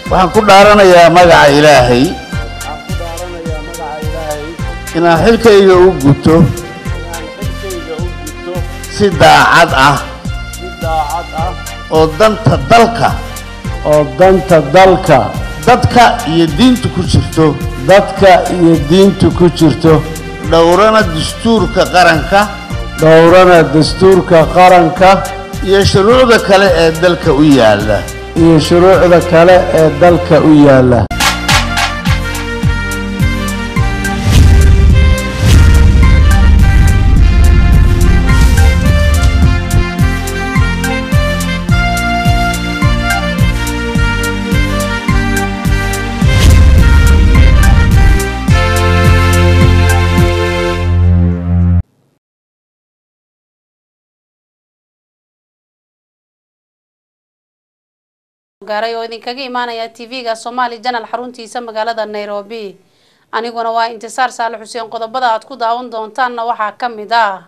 waxaan ku dhaaranayaa magaca Ilaahay inaan xilkayga u guto si daacad ah oo danta dalka dadka iyo diinta ku jirto dhowrana dastuurka qaranka iyo shuruucda kale ee dalka u yaala gaaray oo idinkaga imaanaya TV-ga Somali Channel xaruntiisa magaalada Nairobi aniguna waa Intisaar Saalax Xuseen qodobada aad ku daawan doontaanna waxa kamid ah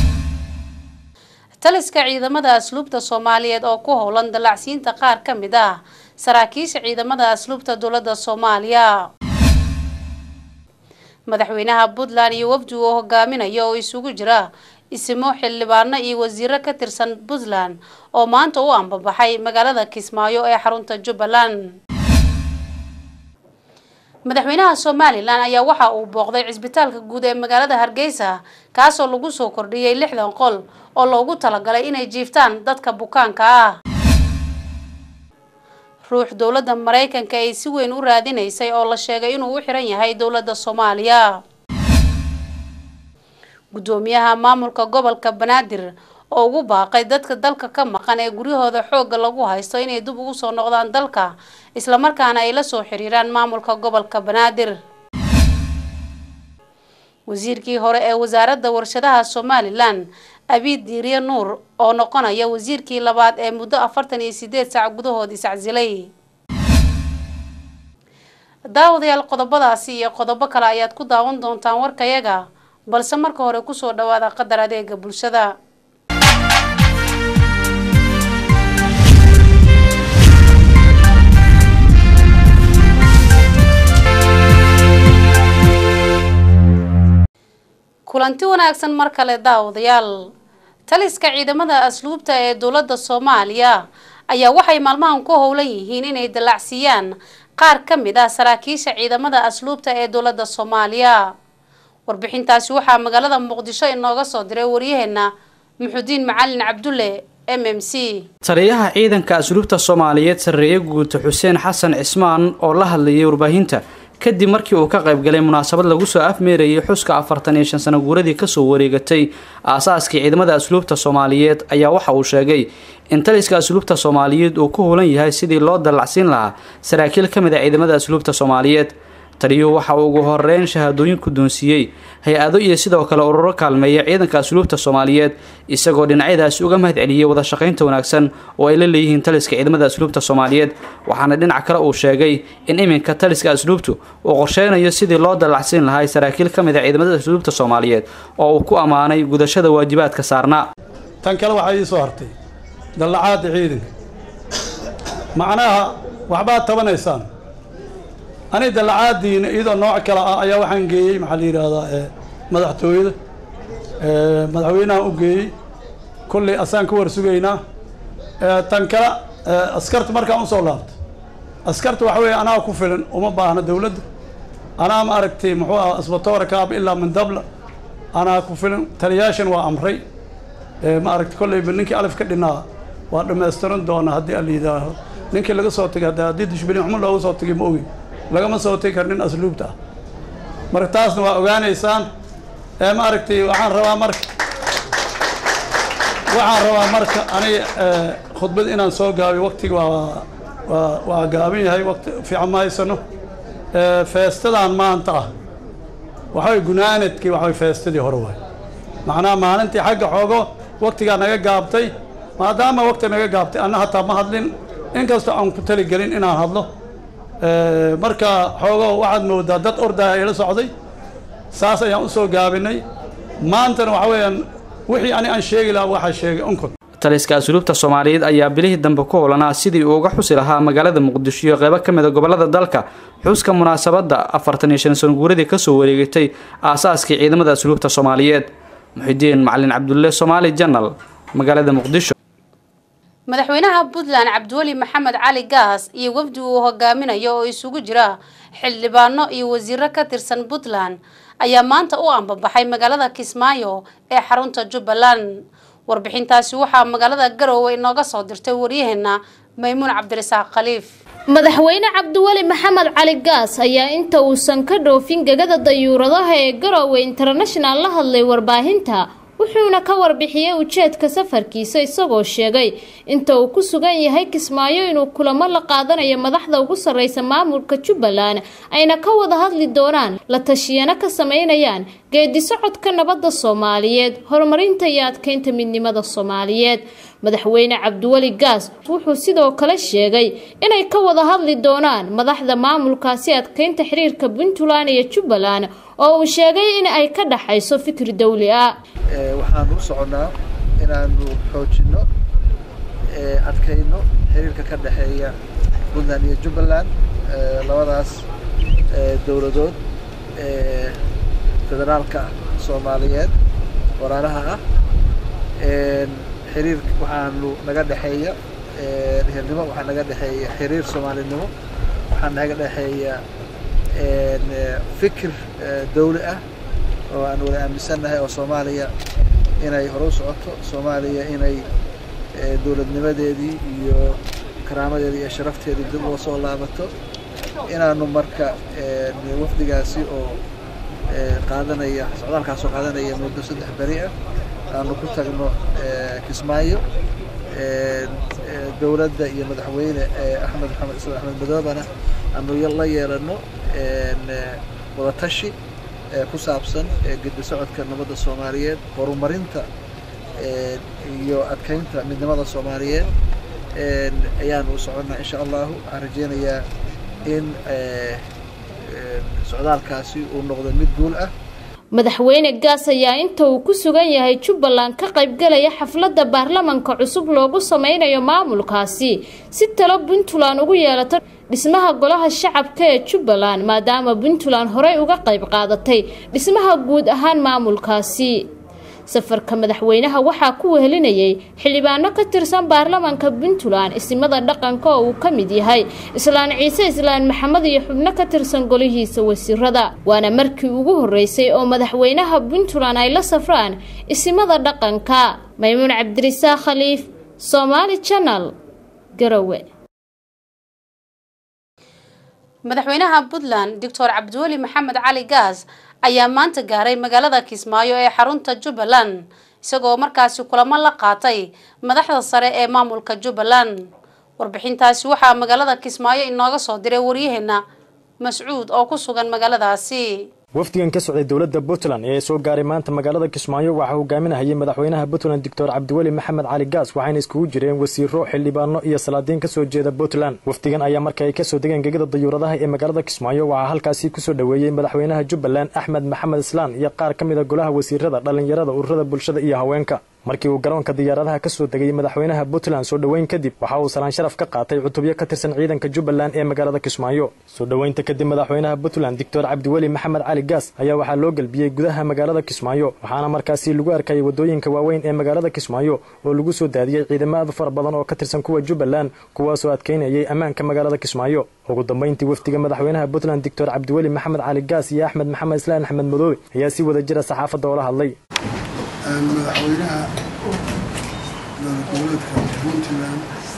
taliska ciidamada asluubta Soomaaliyeed oo ku howlan dalacsiinta qaar kamid ah saraakiisha ciidamada asluubta dawladda Soomaaliya madaxweynaha Puntland iyo wafdi uu hogaaminayo oo isugu jira ismo xildhibaano iyo wasiiro ka tirsan Puntland oo maanta u ambabaxay magaalada Kismaayo ee xarunta Jubbaland madaxweynaha Soomaaliland ayaa waxa uu booqday cisbitaalka guud ee magaalada Hargeysa kaas oo lagu soo kordhiyay 60 qol oo loogu talagalay inay jiiftaan dadka bukaanka ah ruux dawladda Mareykanka ay si weyn u raadinaysay oo la sheegay inuu u xiran yahay dawladda Soomaaliya gudoomiyaha maamulka gobolka Banaadir oo ugu baaqay dadka dalka ka maqan ee guryahooda xoog lagu haysto inay dib ugu soo noqdaan dalka isla markaana ay la soo xiriiraan maamulka gobolka Banaadir wasiirkii hore ee wasaaradda warshadaha Somaliland Abiid Diiriye Nuur oo noqonaya wasiirkii labaad ee muddo 48 saac gudahood isacsilay daawadayaal qodobadaasi iyo qodobo kale ayaad ku daawan doontaan warkayaga balse marka hore ku soo dhawaada qadar adeega bulshada kulanti wanaagsan mar kale daawadayaal taliska ciidamada asluubta ee dawladda Soomaaliya ayaa waxay maalmahan ku howlan yihiin inay dalacsiyaan qaar kamid ah saraakiisha ciidamada asluubta ee dawladda Soomaaliya warbixintaasi waxa magaalada Muqdisho inooga soo diray wariyaheena Muxudiin Macalin Cabdulle MMC taliyaha ciidanka asluubta Soomaaliyeed sareeye guud Xuseen Xasan Cismaan oo la hadlayay warbaahinta kadib markii uu ka qayb galay munaasabad lagu soo afmeerayay xuska 45 sano guuradii ka soo wareegatay aasaaskii ciidamada asluubta Soomaaliyeed ayaa waxa uu sheegay in taliska asluubta Soomaaliyeed uu ku howlan yahay sidii loo dalacsiin lahaa saraakiil kamid ah ciidamada asluubta Soomaaliyeed taliyo waxa uu ugu horeyn shahaadooyin ku doonsiiyay hay'ado iyo sidoo kale ururo kaalmeeya ciidanka asluubta Soomaaliyeed isagoo dhinacyadaas uga mahadceliyay wada shaqaynta wanaagsan oo ay la leeyihiin taliska ciidamada asluubta Soomaaliyeed waxaana dhinac kale uu sheegay in iminka taliska asluubtu uu qorsheynayo sidii loo dalacsiin lahaa saraakiil kamid ah ciidamada asluubta Soomaaliyeed oo uu ku amaanay gudashada waajibaadka saarnaa tan kale waxa ay soo hartay dalacaad ciidanka macnaha waxba tabanaysaan أنا دلعادين إذا نوع كلا أيا وحن جي محلي هذا مدحتويد مدحوينا وجي كل أسان كور سجينا تنكلا أسكرت مركا أنصولات أسكرت وحوي أنا وكفلن وما بعنا دولة أنا ما أركتي محوا أسبطور كاب إلا من دبل أنا كفلن ترياشن وأمري ما أركت كل بنك ألف كدنا وأنا استرن دونا هدي اللي ذا نك اللي صوتك هذا دي تشبني عمل له صوتك موي لقى صوتي كرنين أسلوبته مرتاس نوا أوغانيسان ما أركتي وعن روا مرك أنا خطبة إن سوق هاي وقتي وقابين هاي وقت في عماي سنة فاستدعى ما انتهى وحوي جنانت كي وحوي فاستدي هروي معناه ما أنت حق حقه وقتي أنا جابتي ما دام وقت أنا جابتي أنا حتى ما هدلين إن كنت أنا كنت لي قلين إن هذله marka xoogo waxaad moodaa dad orday ila socday saas ayaan u soo gaabinay maantana waxa weeyaan wixii aan sheegi lahaa waxa sheegay onkod taliska asluubta Soomaaliyeed ayaa bilihii dambe ku howlanaa sidii uu uga xusi lahaa magaalada Muqdisho iyo qaybo kamid ah gobolada dalka xuska munaasabada 45 sano guuradii ka soo wareegtay aasaaskii ciidamada asluubta Soomaaliyeed. Muxidiin Macalin Cabdulle, Somali Channel, magaalada Muqdisho. madaxweynaha Puntland Cabdiweli Maxamed Cali Gaas iyo wafdi uu hogaaminayo oo isugu jira xildhibaano iyo wasiiro ka tirsan Puntland ayaa maanta u ambabaxay magaalada Kismaayo ee xarunta Jubbaland. warbixintaasi waxaa magaalada Garowe inooga soo dirtay waryaheena Maymuun Cabdirasaaq Khaliif. madaxweyne Cabdiweli Maxamed Cali Gaas ayaa inta uusan ka dhoofin gagada dayuuradaha ee Garowe International la hadlay warbaahinta wuxuuna ka warbixiyay ujeedka safarkiisa isagoo sheegay inta uu ku sugan yahay Kismaayo inuu kulamo la qaadanayo madaxda ugu sareysa maamulka Jubbaland ayna ka wada hadli doonaan la tashiyana ka sameynayaan geedi socodka nabadda Soomaaliyeed horumarinta iyo adkeynta midnimada Soomaaliyeed. madaxweyne Cabdiweli Gaas wuxuu sidoo kale sheegay inay ka wada hadli doonaan madaxda maamulkaasi adkeynta xiriirka Puntland iyo Jubbaland oo uu sheegay in ay ka dhaxayso fikir dawli ah. waxaan u soconaa inaanu xoojino adkeyno xiriirka ka dhaxeeya Puntland iyo Jubbaland labadaas dawladood federaalka Soomaaliyeed waraaraha ah xiriir waxaanu naga dhaxeeya reernimo waxaa naga dhaxeeya xiriir Soomaalinimo waxaa naga dhaxeeya fikir dawli ah oo aan wada aaminsanahay oo Soomaaliya inay hor u socoto Soomaaliya inay dawladnimadeedii iyo karaamadeedii iyo sharafteedii dib u soo laabato inaanu marka wafdigaasi oo qaadanaya socdaalkaas oo qaadanaya muddo 3 bari ah aanu ku tagno Kismaayo dawladda iyo madaxweyne Axmed Maxamed Islaan Axmed Madoobana aanu la yeelano wada tashi ku saabsan geedi socodka nabadda Soomaaliyeed horumarinta iyo adkeynta midnimada Soomaaliyeed ayaan u soconaa insha Allah aan rajeynayaa in socdaalkaasi uu noqdo mid guul ah. madaxweyne Gaas ayaa inta uu ku sugan yahay Jubbaland ka qayb galaya xafladda baarlamaanka cusub loogu sameynayo maamulkaasi si talo Puntland ugu yeelato dhismaha golaha shacabka ee Jubbaland maadaama Puntland horey uga qayb qaadatay dhismaha guud ahaan maamulkaasi. safarka madaxweynaha waxaa ku wehelinayay xildhibaano ka tirsan baarlamaanka Puntland isimada dhaqanka oo uu kamid yahay Islaan Ciise Islaan Maxamed iyo xubno ka tirsan golihiisa wasiirada. waana markii ugu horeysay oo madaxweynaha Puntland ay la safraan isimada dhaqanka. Maymuun Cabdirasaaq Khaliif, Somali Channel, Garowe. madaxweynaha Puntland Dr. Cabdiweli Maxamed Cali Gaas ayaa maanta gaaray magaalada Kismaayo ee xarunta Jubbaland isagoo markaasi kulamo la qaatay madaxda sare ee maamulka Jubbaland. warbixintaasi waxaa magaalada Kismaayo inooga soo diray waryaheena Mas'uud oo ku sugan magaaladaasi. wafdigan ka socday dawladda Puntland ee soo gaaray maanta magaalada Kismaayo waxa uu hogaaminayay madaxweynaha Puntland Dr. Cabdiweli Maxamed Cali Gaas waxayna iskugu jireen wasiiro xildhibaano iyo salaadiin ka soo jeeda Puntland. wafdigan ayaa markay ka soo degeen gegada dayuuradaha ee magaalada Kismaayo waxa halkaasi ku soo dhaweeyay madaxweynaha Jubbaland Axmed Maxamed Islaan iyo qaar kamid ah golaha wasiirada dhalinyarada ururada bulshada iyo haweenka. markii uu garoonka diyaaradaha ka soo degay madaxweynaha Puntland soo dhaweyn kadib waxa uu salaan sharaf ka qaatay cutubyo ka tirsan ciidanka Jubbaland ee magaalada Kismaayo. soo dhaweynta kadib madaxweynaha Puntland Dr. Cabdiweli Maxamed Cali Gaas ayaa waxa loo galbiyay gudaha magaalada Kismaayo waxaana markaasi lagu arkay wadooyinka waaweyn ee magaalada Kismaayo oo lagu soo daadiyay ciidamada far badan oo ka tirsan kuwa Jubbaland kuwaas oo adkeynayay ammaanka magaalada Kismaayo. ugu dambeyntii wafdiga madaxweynaha Puntland Dr. Cabdiweli Maxamed Cali Gaas iyo Axmed Maxamed Islaan Axmed Madoobe ayaa si wada jira saxaafadda oo la hadlay. madaxweynaha dowladka Puntland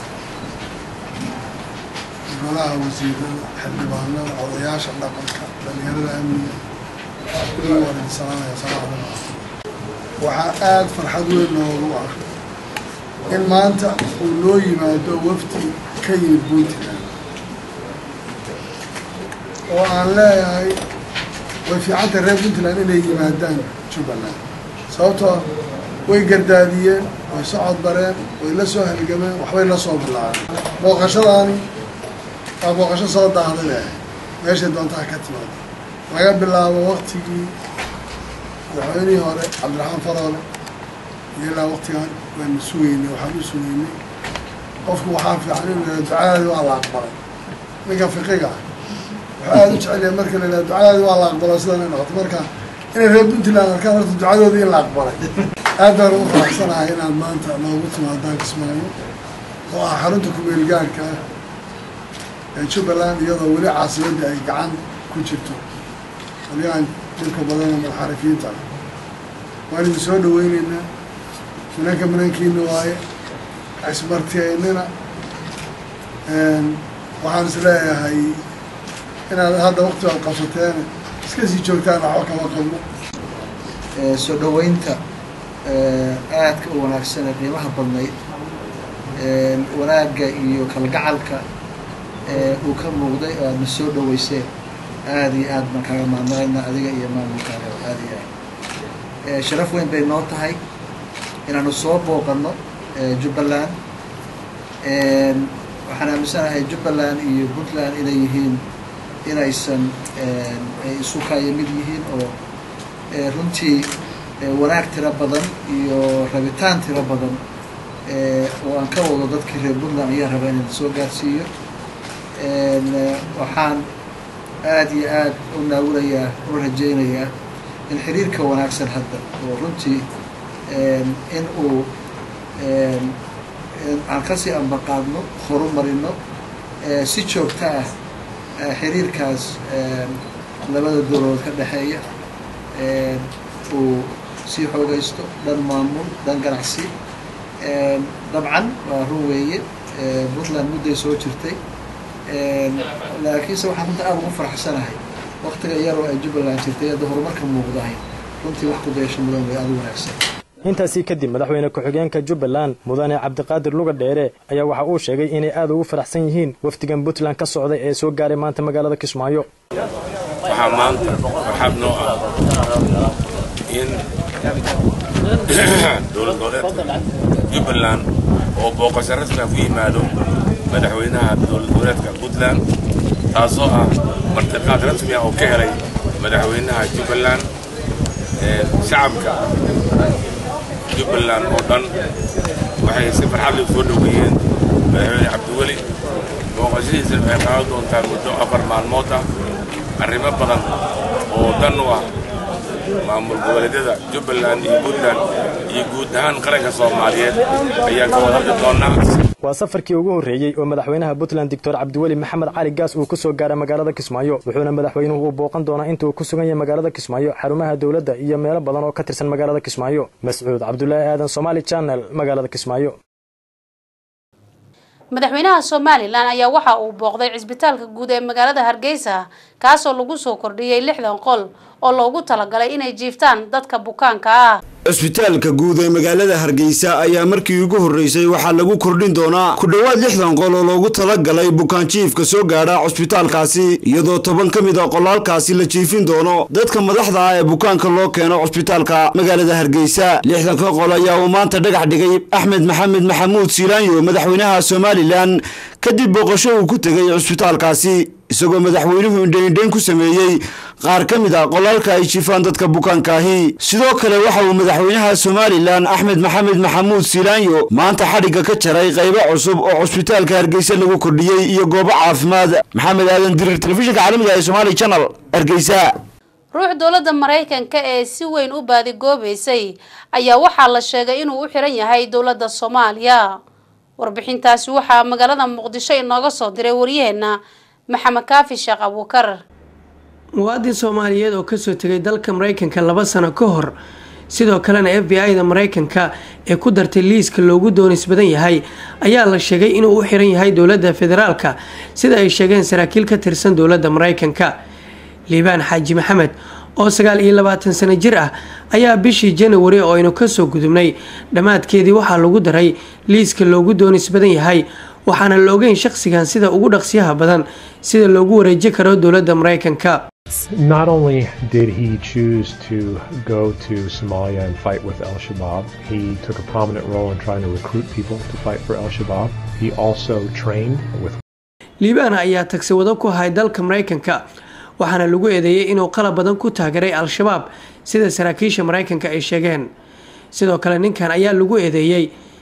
golaha wasiirada xildhibaanada odayaasha dhaqanka dhalinyarada amniga iyo warinsanaaya salaamada waxaa aad farxad weyn noogu ah in maanta uu noo yimaado wafdi ka yimid Puntland oo aan leeyahay way fiicanta reer Puntland inay yimaadaan Jubbaland sababtoo way gardaadiyeen way socod bareen way la soo halgameen waxbay la soo bilaabeen. booqashadaani waa booqasho soo daahday meesha doontaa ka timaad laga bilaabo waqtigii madaxweynihii hore Cabdiraxmaan Faroole ilaa waqtigan waan sugeynay waxaan u sugeynay qofku waxaa fiican in ducadaadi waa la aqbalay ninka fiqiga waxaa aada u jecel marka la ducadaadi waa la aqbalay sidan ay noqoto marka inay reer Puntland arkaan horta ducadoodii in la aqbalay aad baan ugu faraxsanahay inaad maanta noogu timaadaan Kismaayo oo ah xarunta ku-meel gaarka ah ee Jubbaland iyadoo weli caasimadda ay gacan ku jirto waliaan dhulka badan oo madaxarifiinta waan idin soo dhaweynaynaa minankiina waaye ismartiyeynina waxaan is leeyahay inaad hadda waqti aad qabsateen iska sii joogtaan waxba kama qabno soo dhaweynta aadka u wanaagsan ee qiimaha badnayd wanaagga iyo kalgacalka uu ka muuqday oo aadna soo dhaweyseen aad iyo aad baan kaaga mahadnaqaynaa adiga iyo maamulkaaga aad iyo aad sharaf weyn bay noo tahay inaanu soo booqanno Jubbaland waxaan aaminsanahay Jubbaland iyo Puntland inay yihiin inaysan ay isu kaya mid yihiin oo runtii wanaag tiro badan iyo rabitaan tiro badan oo aan ka wado dadkii reer Puntland ayaa raba inaan soo gaarsiiyo waxaan aad iyo aad u naawinayaa u rajaynayaa in xiriirka wanaagsan hadda oo runtii in uu aan kasii ambaqaadno horumarino si joogto ah xiriirkaas labada dowladood ka dhexeeya uu sii xoogaysto dhan maamul dhan ganacsi dabcan waa run weeye Puntland mudday soo jirtay laakiinse waxaan runta aad ugu faraxsanahay waqtiga yar oo ay Jubbaland jirtay hadda horumarka muuqdahay runtii wax ku dayasho mudan way aad u wanaagsan intaasi kadib madaxweyne ku-xigeenka Jubbaland mudane Cabdiqaadir Luga Dheere ayaa waxa uu sheegay inay aad ugu faraxsan yihiin wafdigan Puntland ka socday ee soo gaaray maanta magaalada Kismaayo waxaa maanta waxaad noo ah in dowlad goboleedka Jubbaland oo booqasho rasmi ah ku yimaado madaxweynaha dowlad goboleedka Puntland taasoo ah martiqaad rasmi ah oo ka helay madaxweynaha Jubbaland shacabka Jubbaland oo dhan waxay si farxad leh soo dhaweeyeen madaxweyne Cabdiweli booqashadiisa waxay qaadan doontaa muddo 4 maalmood ah arrimo badan oo dan u ah maamul goboleedyada Jubbaland iyo Puntland iyo guud ahaan qaranka Soomaaliyeed ayaan ka wada hadli doonaa waa safarkii ugu horeeyay oo madaxweynaha Puntland Dr. Cabdiweli Maxamed Cali Gaas uu ku soo gaaray magaalada Kismaayo wuxuuna madaxweynuhu u booqan doonaa inta uu ku sugan yahay magaalada Kismaayo xarumaha dawladda iyo meelo badan oo ka tirsan magaalada Kismaayo Mas'uud Cabdullaahi Aadan Somali Channel magaalada Kismaayo madaxweynaha Soomaaliland ayaa waxa uu booqday cisbitaalka guud ee magaalada Hargeysa kaas oo lagu soo kordhiyay 60 qol oo loogu talagalay inay jiiftaan dadka bukaanka ah cisbitaalka guud ee magaalada Hargeysa ayaa markii ugu horeysay waxa lagu kordhin doonaa ku dhawaad 60 qol oo loogu talagalay bukaan jiifka soo gaara cisbitaalkaasi iyadoo 10 kamid ah qolalkaasi la jiifin doono dadka madaxda ah ee bukaanka loo keeno cisbitaalka magaalada Hargeysa 60 qol ayaa uu maanta dhagax dhigay Axmed Maxamed Maxamuud Silaanyo madaxweynaha Soomaaliland kadib booqasho uu ku tagay cisbitaalkaasi isagoo madaxweynuhu indheyn ku sameeyay qaar kamid ah qolalka ay jiifaan dadka bukaanka ahi sidoo kale waxa uu madaxweynaha Soomaaliland Axmed Maxamed Maxamuud Silaanyo maanta xariga ka jaray qaybo cusub oo cisbitaalka Hargeysa lagu kordhiyay iyo goobo caafimaad Maxamed Aadan Dirir telefishinka caalamiga ee Somali Channel Hargeysa ruux dowladda Mareykanka ee si weyn u baadi goobeysay ayaa waxa la sheegay inuu u xiran yahay dowladda Soomaaliya warbixintaasi waxa magaalada Muqdisho inooga soo diray wariyeena maxamed kaafi sheekh Abuukar muwaadin Soomaaliyeed oo ka soo tagay dalka Mareykanka 2 sano ka hor sidoo kalena FBI-da Mareykanka ee ku dartay liiska loogu doonis badan yahay ayaa la sheegay inuu u xiran yahay dowladda federaalka sida ay sheegeen saraakiil ka tirsan dowladda Mareykanka Liibaan Xaaji Maxamed oo 29 sano jir ah ayaa bishii January oo aynu ka soo gudubnay dhamaadkeedii waxa lagu daray liiska loogu doonis badan yahay waxaana la ogeyn shakhsigan sida ugu dhaqsiyaha badan sida loogu wareejin karo dowladda Mareykanka Not only did he choose to go to Somalia and fight with Al-Shabaab, he took a prominent role in trying to recruit people to fight for Al-Shabaab. He also trained with Liibaan ayaa tagsi wado ku hay dalka Mareykanka waxaana lagu eedeeyay inuu qalab badan ku taageeray Al-Shabaab sida saraakiisha Mareykanka ay sheegeen sidoo kale ninkan ayaa lagu eedeeyay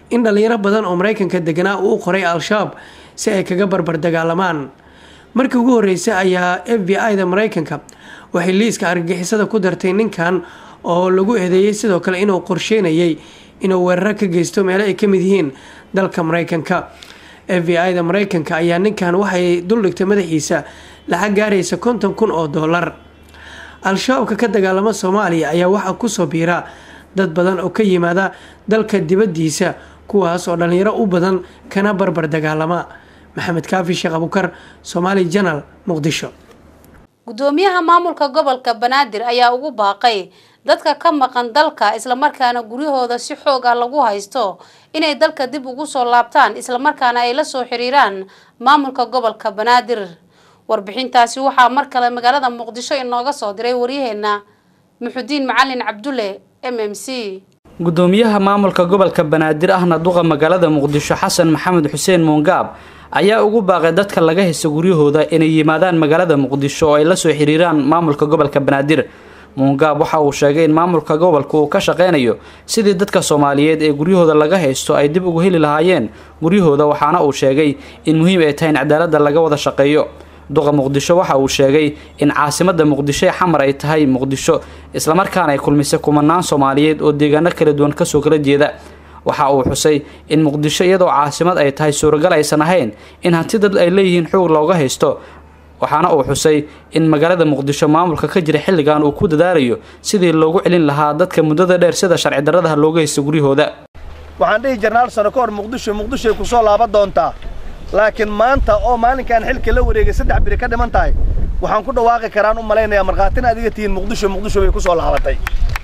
in dhalinyaro badan oo maraykanka deganaa uu qoray al-shabaab si ay kaga barbar dagaalamaan. markii ugu horeysay ayaa FBI-da maraykanka waxay liiska argagixisada ku dartay ninkan oo lagu eedeeyay sidoo kale inuu qorsheynayay inuu weerar ka geysto meelo ay ka mid yihiin dalka maraykanka. FBI-da maraykanka ayaa ninkan waxay duldhigtay madaxiisa lacag gaaraysa $50,000. al-shabaabka ka dagaalama Soomaaliya ayaa waxaa ku soo biira dad badan oo ka yimaada dalka dibadiisa kuwaas oo dhalinyaro u badan kana barbar dagaalama. maxamed kaafi sheekh abukar, Somali Channel, Muqdisho. gudoomiyaha maamulka gobolka Banaadir ayaa ugu baaqay dadka ka maqan dalka isla markaana guryahooda si xoog ah lagu haysto inay dalka dib ugu soo laabtaan isla markaana ay la soo xiriiraan maamulka gobolka Banaadir. warbixintaasi waxaa mar kale magaalada Muqdisho inooga soo diray wariyaheena Muxudiin Macalin Cabdulle MMC. gudoomiyaha maamulka gobolka Banaadir ahna duqa magaalada Muqdisho Xasan Maxamed Xuseen Moongaab ayaa ugu baaqay dadka laga haysto guryahooda inay yimaadaan magaalada Muqdisho oo ay la soo xiriiraan maamulka gobolka Banaadir. Moongaab waxa uu sheegay in maamulka gobolka uu ka shaqeynayo sidii dadka Soomaaliyeed ee guryahooda laga haysto ay dib ugu heli lahaayeen guryahooda, waxaana uu sheegay in muhiim ay tahay in cadaaladda laga wada shaqeeyo. duqa Muqdisho waxa uu sheegay in caasimada Muqdisho xamar ay tahay Muqdisho isla markaana ay kulmisay kumanaan Soomaaliyeed oo deegaano kala duwan ka soo kala jeeda. waxa uu xusay in Muqdisho iyadoo caasimad ay tahay suuragal aysan ahayn in hantida ay leeyihiin xoog looga haysto. waxaana uu xusay in magaalada Muqdisho maamulka ka jira xilligan uu ku dadaalayo sidii loogu celin lahaa dadka muddada dheer sida sharci darrada looga haysto guryahooda. waxaan dhihi jirnaa sano ka hor Muqdisho ay ku soo laaban doontaa, laakiin maanta oo maalinkan xilka la wareegay 3 biri ka dhiman tahay waxaan ku dhawaaqi karaan u maleynayaa marqaatin adiga tiin Muqdisho way ku soo laabatay.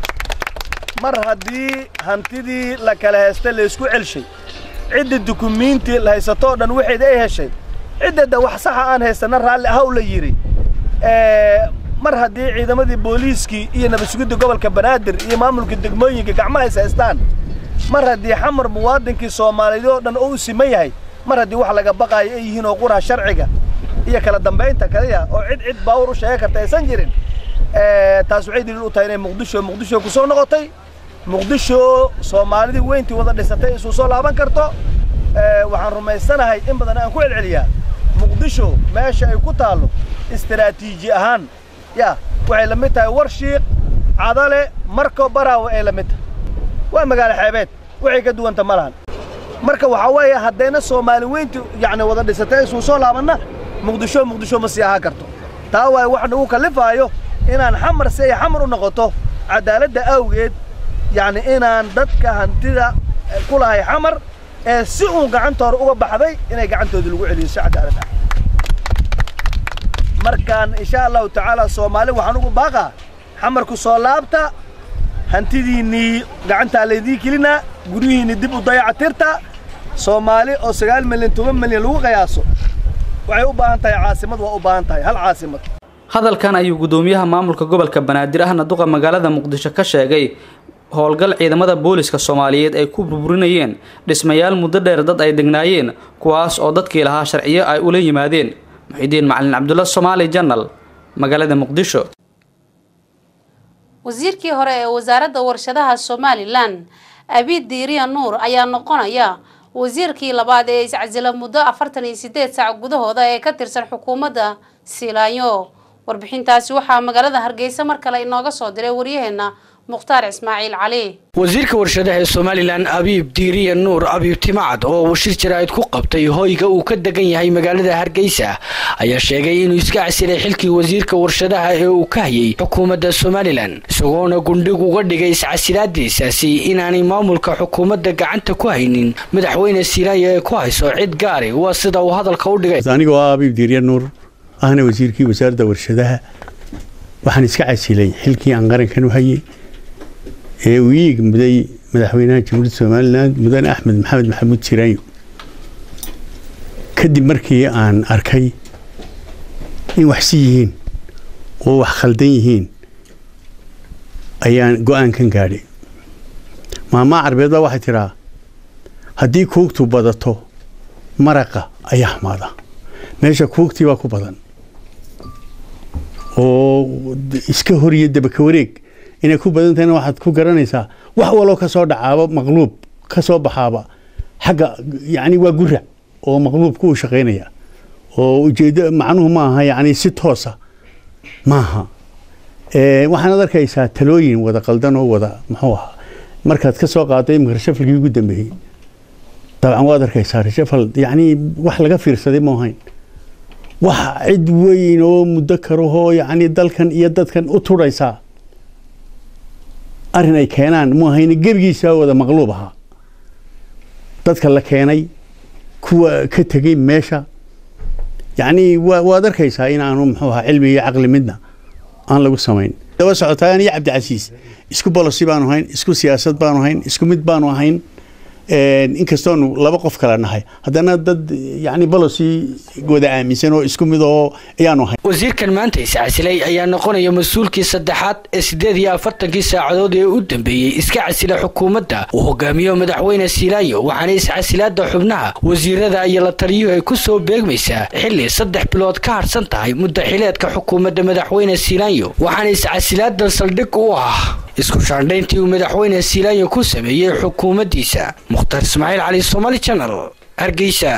mar haddii hantidii la kala haystay la isku celshay, cidda dukumiinti la haysato dhan wixii ay heshay, cidda wax sax aan haysana raalli ah la yiri. mar haddii ciidamadii booliiskii iyo nabadsugidda gobolka Banaadir iyo maamulka degmooyinka gacmaha haystaan, mar haddii xamar muwaadinkii Soomaaliyeed oo dhan uu siman yahay, mar haddii wax laga baqaayo ay yihiin oo quraha sharciga iyo kala dambeynta kaliya oo cid baawar u sheegay karta aysan jirin. taas waxay daliil u tahay in Muqdisho ku soo noqotay. Muqdisho Soomaalida weyntii wada dhisatay isu soo laaban karto. waxaan rumaysanahay in badan aan ku celceliyaa Muqdisho meesha ay ku taalo istiraatiiji ahaan waxay la mid tahay Warshiiq, Cadale, Marko, Baraawe ay la mid tahay. waa magaalo xeebeed waxay ka duwanta malahan. marka waxa weeye haddayna Soomaali weyntii wada dhisatay isu soo laabanna Muqdisho ma sii ahaan karto. taa waa wax nagu kalifaayo inaan xamar si ay xamar u noqoto cadaaladda awgeed, inaan dadka hantida ku lahay xamar ee si uu gacantooda uga baxday inay gacantooda lagu celiyo si cadaalad ah. markaan insha Allah taala Soomaali waxaan ugu baaqaa xamar ku soo laabta, hantidiinii gacanta leedii kilina, gurihiinii dib u dayactirta. Soomaali oo 9 milyan 10 milyan lagu qiyaaso waxay u baahan tahay caasimad, waa u baahan tahay hal caasimad. hadalkan ayuu gudoomiyaha maamulka gobolka Banaadir ahna duqa magaalada Muqdisho ka sheegay howlgal ciidamada booliska Soomaaliyeed ay ku burburinayeen dhismayaal muddo dheer dad ay degnaayeen kuwaas oo dadkii lahaa sharciyo ay u la yimaadeen. Muxudiin Macalin Cabdulle, Somali Channel, magaalada Muqdisho. wasiirkii hore ee wasaaradda warshadaha Somaliland Abiid Diiriya Nuur ayaa noqonaya wasiirkii labaad ee iscasila muddo 48 saac gudahooda ee ka tirsan xukuumadda Siilaanyo. warbixintaasi waxaa magaalada Hargeysa mar kale inooga soo diray wariyaheena Mukhtaar Ismaaciil Cali. wasiirka warshadaha ee Somaliland Abiid Diiriya Nuur Abiib Timacad oo wasiir jaraa'id ku qabtay hoyga uu ka degan yahay magaalada Hargeysa ayaa sheegay inuu iska casilay xilkii wasiirka warshadaha ee uu ka hayay xukuumadda Somaliland, isagoona gundhig uga dhigay iscasilaadiisaasi inaanay maamulka xukuumadda gacanta ku haynin madaxweyne Siilaanyo ee ku hayso cid gaar ah. waa sida uu hadalka u dhigay. anigu Abiib Diiriya Nuur ahna wasiirkii wasaaradda warshadaha waxaan iska casilay xilkii aan qarankan u hayay ee uu yimaaday madaxweynaha Jamhuuriyadda Somaliland Mudane Axmed Maxamed Maxamuud Siilaanyo. kadib markii aan arkay in wax si yihiin oo wax khaldan yihiin ayaan go'aankan gaadhay. maama Carbeed waxay tiraa haddii kuugtu badato maraqa ayaa xamaada. meesha kuugtii waa ku badan oo iska horiyo dabaka wareeg inay ku badan tahay waxaad ku garanaysaa wax waloo ka soo dhacaaba maqluub ka soo baxaaba xagga yani waa gura oo maqluubku u shaqeynaya oo ujeedo macnuhu ma aha yani si toos ah maaha waxaan arkaysaa talooyin wada qaldan oo wada muxuu ahaa markaad ka soo qaaday shafalkii ugu dambeeyay dabcan waad arkaysaa shafal yani wax laga fiirsaday ma ahayn wax cid weyn oo muddo karo yani dalkan iyo dadkan u turaysa arin ay keenaan ma ahayn gebigiisa wada maqluub aha dadka la keenay kuwa ka tagay meesha yani waad arkaysaa in aanu muxuu ahaa cilmi iyo caqli midna aan lagu samayn daba socotaan iyo Cabdi Casiis isku bolisi baanu hayn isku siyaasad baanu hayn isku mid baanu hayn inkastoo laba qof kala nahay haddana dad yani bolisi wada aaminsan oo isku mid oo ayaanu hayn wasiirkan maanta iscasilay ayaa noqonaya mas'uulkii saddexaad ee 48 saacadood ee u dambeeyay iska casila xukuumadda uu hogaamiyo madaxweyne Silaayo waxaana iscasilaada xubnaha wasiirada iyo la taliyo ay ku soo beegmaysaa xilli 3 bilood ka harsan tahay muddo xileedka xukuumadda madaxweyne Silaayo waxaana iscasilaada saldhig u ah isku shaandhayntii uu madaxweyne Silaayo ku sameeyay xukuumaddiisa Mukhtar Ismaaciil Cali Somali Channel Hargeysa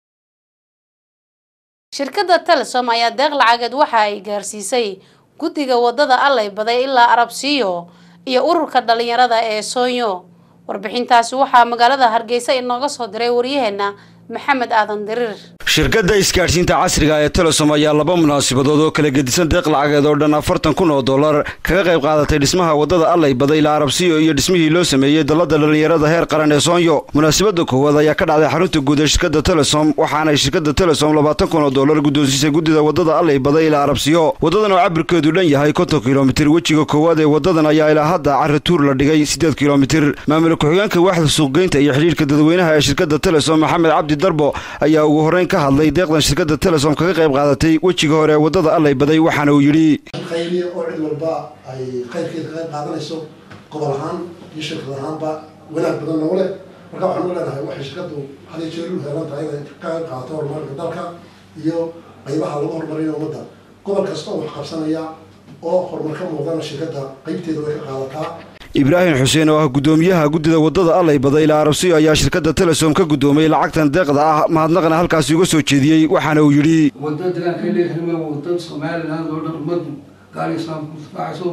shirkadda Telesom ayaa deeq lacageed waxa ay gaarsiisay guddiga wadada Allay Baday ilaa Arabsiyo iyo ururka dhalinyarada ee Soonyo warbixintaasi waxa magaalada Hargeysa inooga soo diray wariyaheena Maxamed Aadan Dirir shirkadda isgaarsiinta casriga ee Telesom ayaa laba munaasabadood oo kala gedisan deeq lacageed oo dhan $40,000 kaga qayb qaadatay dhismaha wadada Allay Baday ilaa Arabsiyo iyo dhismihii loo sameeyay dalada dhalinyarada heer qaran ee Soonyo munaasabada koowaad ayaa ka dhacday xarunta guud ee shirkadda Telesom waxaana shirkadda Telesom $20,000 guddoonsiisay guddida wadada Allay Baday ilaa Arabsiyo wadadan oo cabirkeedu dhan yahay 50 kilomitir wajiga koowaad ee wadadan ayaa ilaa hadda carro tuur la dhigay 8 kilomitir maamulka ku-xigeenka waaxda suuqgeynta iyo xiriirka dadweynaha ee shirkadda Telesom Maxamed Cabdi Darbo ayaa ugu horeyn ka hadlay deeqdan shirkadda Telesom kaga qayb qaadatay wajiga hore wadada Allay Baday waxaana uu yiri khayriye oo cid walba ay qaybkeeda ka qaadanayso gobol ahaan iyo shirkad ahaanba wanaag badan oo leh marka waxaan u leenahay waxa shirkaddu hadii jeeru heelan tahay inay ka qayb qaadato horumarka dalka iyo qaybaha lagu horumarinayo wadada gobol kasta oo wax qabsanaya oo horumarka muuqdana shirkadda qaybteeda way ka qaadataa Ibrahim Xuseen oo ah gudoomiyaha guddida wadada Allay Baday ilaa Arabsiyo ayaa shirkadda Telesom ka gudoomay lacagtan deeqda ah mahadnaqna halkaas uga soo jeediyay waxaana uu yiri wadada deegaanka leeyahay wadada Soomaaliland oo dhan umad gaar Islaam ku faacayso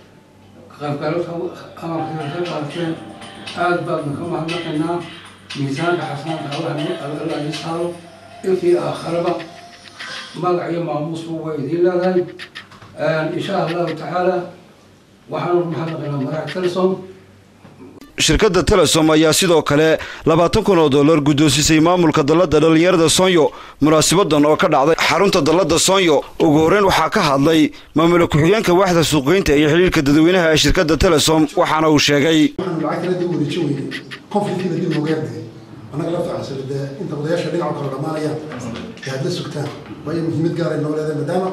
qaybgalka amarka qaadeen aad baad ka mahadnaqnaa miisaanka xasanaadka Allah yisaro intii aakhiraba magaciyo maamuus waa idin leedahay insha Allah ta'ala waxaan mahadnaqnaa madaxda Telesom shirkadda Telesom ayaa sidoo kale $20,000 guddoonsiisay maamulka dalada dhalinyarada Soonyo munaasabadan oo ka dhacday xarunta dalada Soonyo ugu horeyn waxa ka hadlay maamulka ku-xigeenka waaxda suuqgeynta iyo xiriirka dadweynaha ee shirkadda Telesom waxaana uu sheegay lacagta dib u wareejiyay konfliktida dib looga yarday anaga la tacaasirada inta wadayaasha dhinaca kala dhamaanayaan hadda sugtaan way muhiimad gaar ah noolada maadaama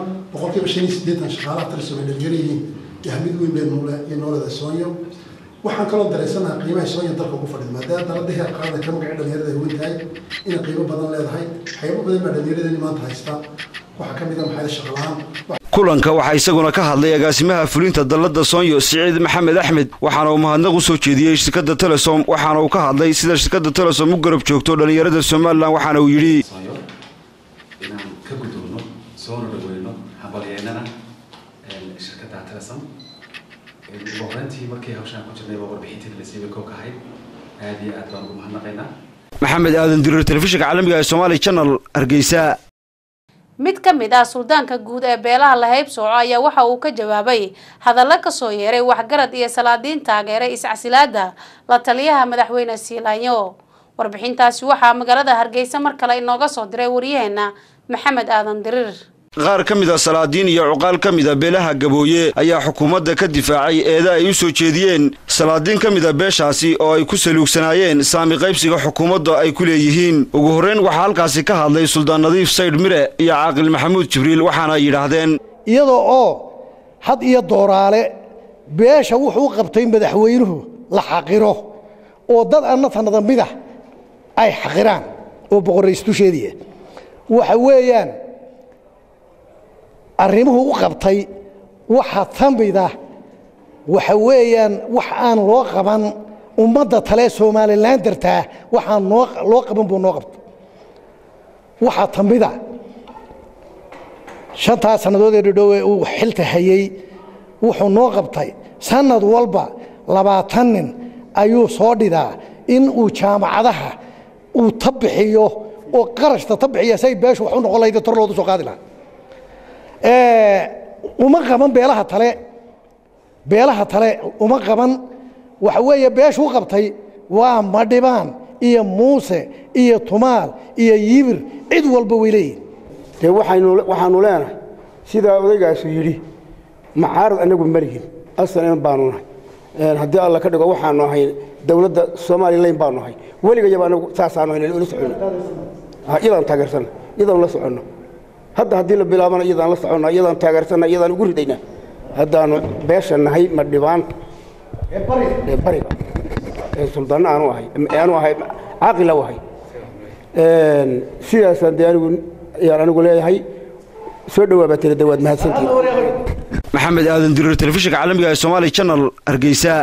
80% shaqaalaha Telesom ay dhalinyarada يحمد وين بين نولد السونيو waxaan kaloo dareysanahay qiimaha Soomaaliya dalka ugu fadhiyo maadaama dalada heer qaran ka magac dhalinyarada ay weyn tahay in qiimo badan leedahay hay'ado badan ma dhalinyarada maanta haysta waxa kamid ah maxay shaqalaan kulanka waxa isaguna ka hadlay agaasimaha fulinta dalada Soonyo Saciid Maxamed Axmed waxaana uu mahadnaq u soo jeediyay shirkadda Telesom waxaana uu ka hadlay sida shirkadda Telesom u garab joogto dhalinyarada Soomaaliland waxaana uu yiri inaan ka gudubno soo dhaweyno habalyeynana shirkadda Telesom وهرنتي مركي هوشان كجرني warbixintii la siibay koob ka ahayd aad iyo aad baan ugu mahadnaqaynaa Maxamed Aadan Dirir telefishinka caalamiga ee Somali Channel Hargeysa mid ka mid ah suldaanka guud ee beelaha la haybsooco ayaa waxa uu ka jawaabay hadallo ka soo yeeray waxgarad iyo salaadiin taageeray iscasilaada la taliyaha madaxweyne Silaayo warbixintaasi waxa magaalada Hargeysa mar kale inooga soo diray wariyaheena Maxamed Aadan Dirir qaar ka mid ah salaadiin iyo uqaal ka mid ah beelaha Gabooye ayaa xukuumadda ka difaacay eeda ay u soo jeediyeen salaadiin ka mid ah beeshaasi oo ay ku saluugsanaayeen saami qaybsiga xukuumadda ay ku leeyihiin ugu horeyn waxa halkaasi ka hadlay Suldaan Nadiif Sayd Mire iyo Caaqil Maxamuud Jibriil waxaana yiraahdeen iyadoo oo had iyo dooraale beesha wuxuu qabtay madaxweynuhu la xaqiro oo dad annada midax ay xaqiraan oo boqoraystuusheedii waxa weeyaan arrimuhu u qabtay waxa tanbida waxa weeyaan wax aan loo qaban ummadda tale Somaliland dartaa waxaan loo qaban buu noo qabto waxa tamida shantaa sanadood ee dhow ee uu xilka hayay wuxuu noo qabtay sanad walba 20 nin ayuu soo dhidaa in uu jaamacadaha uu tabixiyo oo qarashta tabixiya say beeshu wax u noqon lahayd tor loodu soo qaadi lahaa uma qaban beelaha tale uma qaban waxa weeye beeshu u qabtay waa Madhibaan iyo Muuse iyo Tumaal iyo Yibir cid walba weylay te waxaanu leenahay sida odaygaas yiri macaarad anagu marigin aslan baanu nahay haddii alla ka dhigo waxaanu ahay dawladda Soomaaliland baanu ahay waliga anagu saasaanu inay la socono iyadaan taageersan iyadaan la socono hadda haddii la bilaabana iyadaan la socono iyadaan taageersan iyadaan ugu ridayna haddaanu beesha nahay Madhibaan ee bariga sultaan aanu ahay aqil ahay sidaas anigu leeyahay soo dhawaaba tiri dawaad mahadsantiin maxamed aadan dirir telefishinka caalamiga ee Somali Channel Hargeysa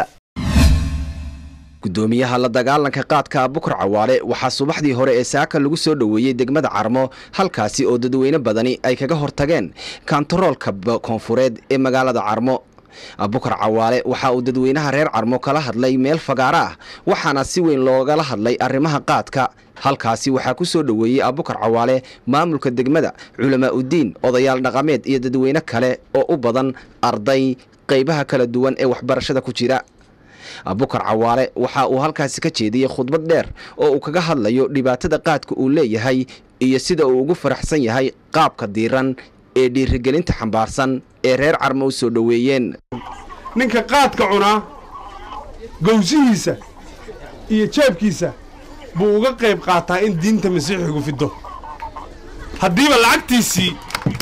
gudoomiyaha la dagaalanka qaadka Bukar Cawaale waxa subaxdii hore ee saaka lagu soo dhaweeyay degmada Carmo halkaasi oo dadweyne badani ay kaga hortageen kantaroolka koonfureed ee magaalada Carmo Bukar Cawaale waxa uu dadweynaha reer Carmo kala hadlay meel fagaara ah waxaana si weyn looga hadlay arrimaha qaadka halkaasi waxa ku soo dhaweeyay Bukar Cawaale maamulka degmada culamaa u diin odayaal dhaqameed iyo dadweyne kale oo u badan arday qaybaha kala duwan ee waxbarashada ku jira Bukar Cawaale waxa uu halkaasi ka jeediyay khudbad dheer oo uu kaga hadlayo dhibaatada qaadka uu leeyahay iyo sida uu ugu faraxsan yahay qaabka diiran ee dhiirigelinta xambaarsan ee reer Carmo u soo dhaweeyeen ninka qaadka cuna gowsihiisa iyo jeebkiisa buu uga qayb qaataa in diinta masiixigu fido haddiiba lacagtii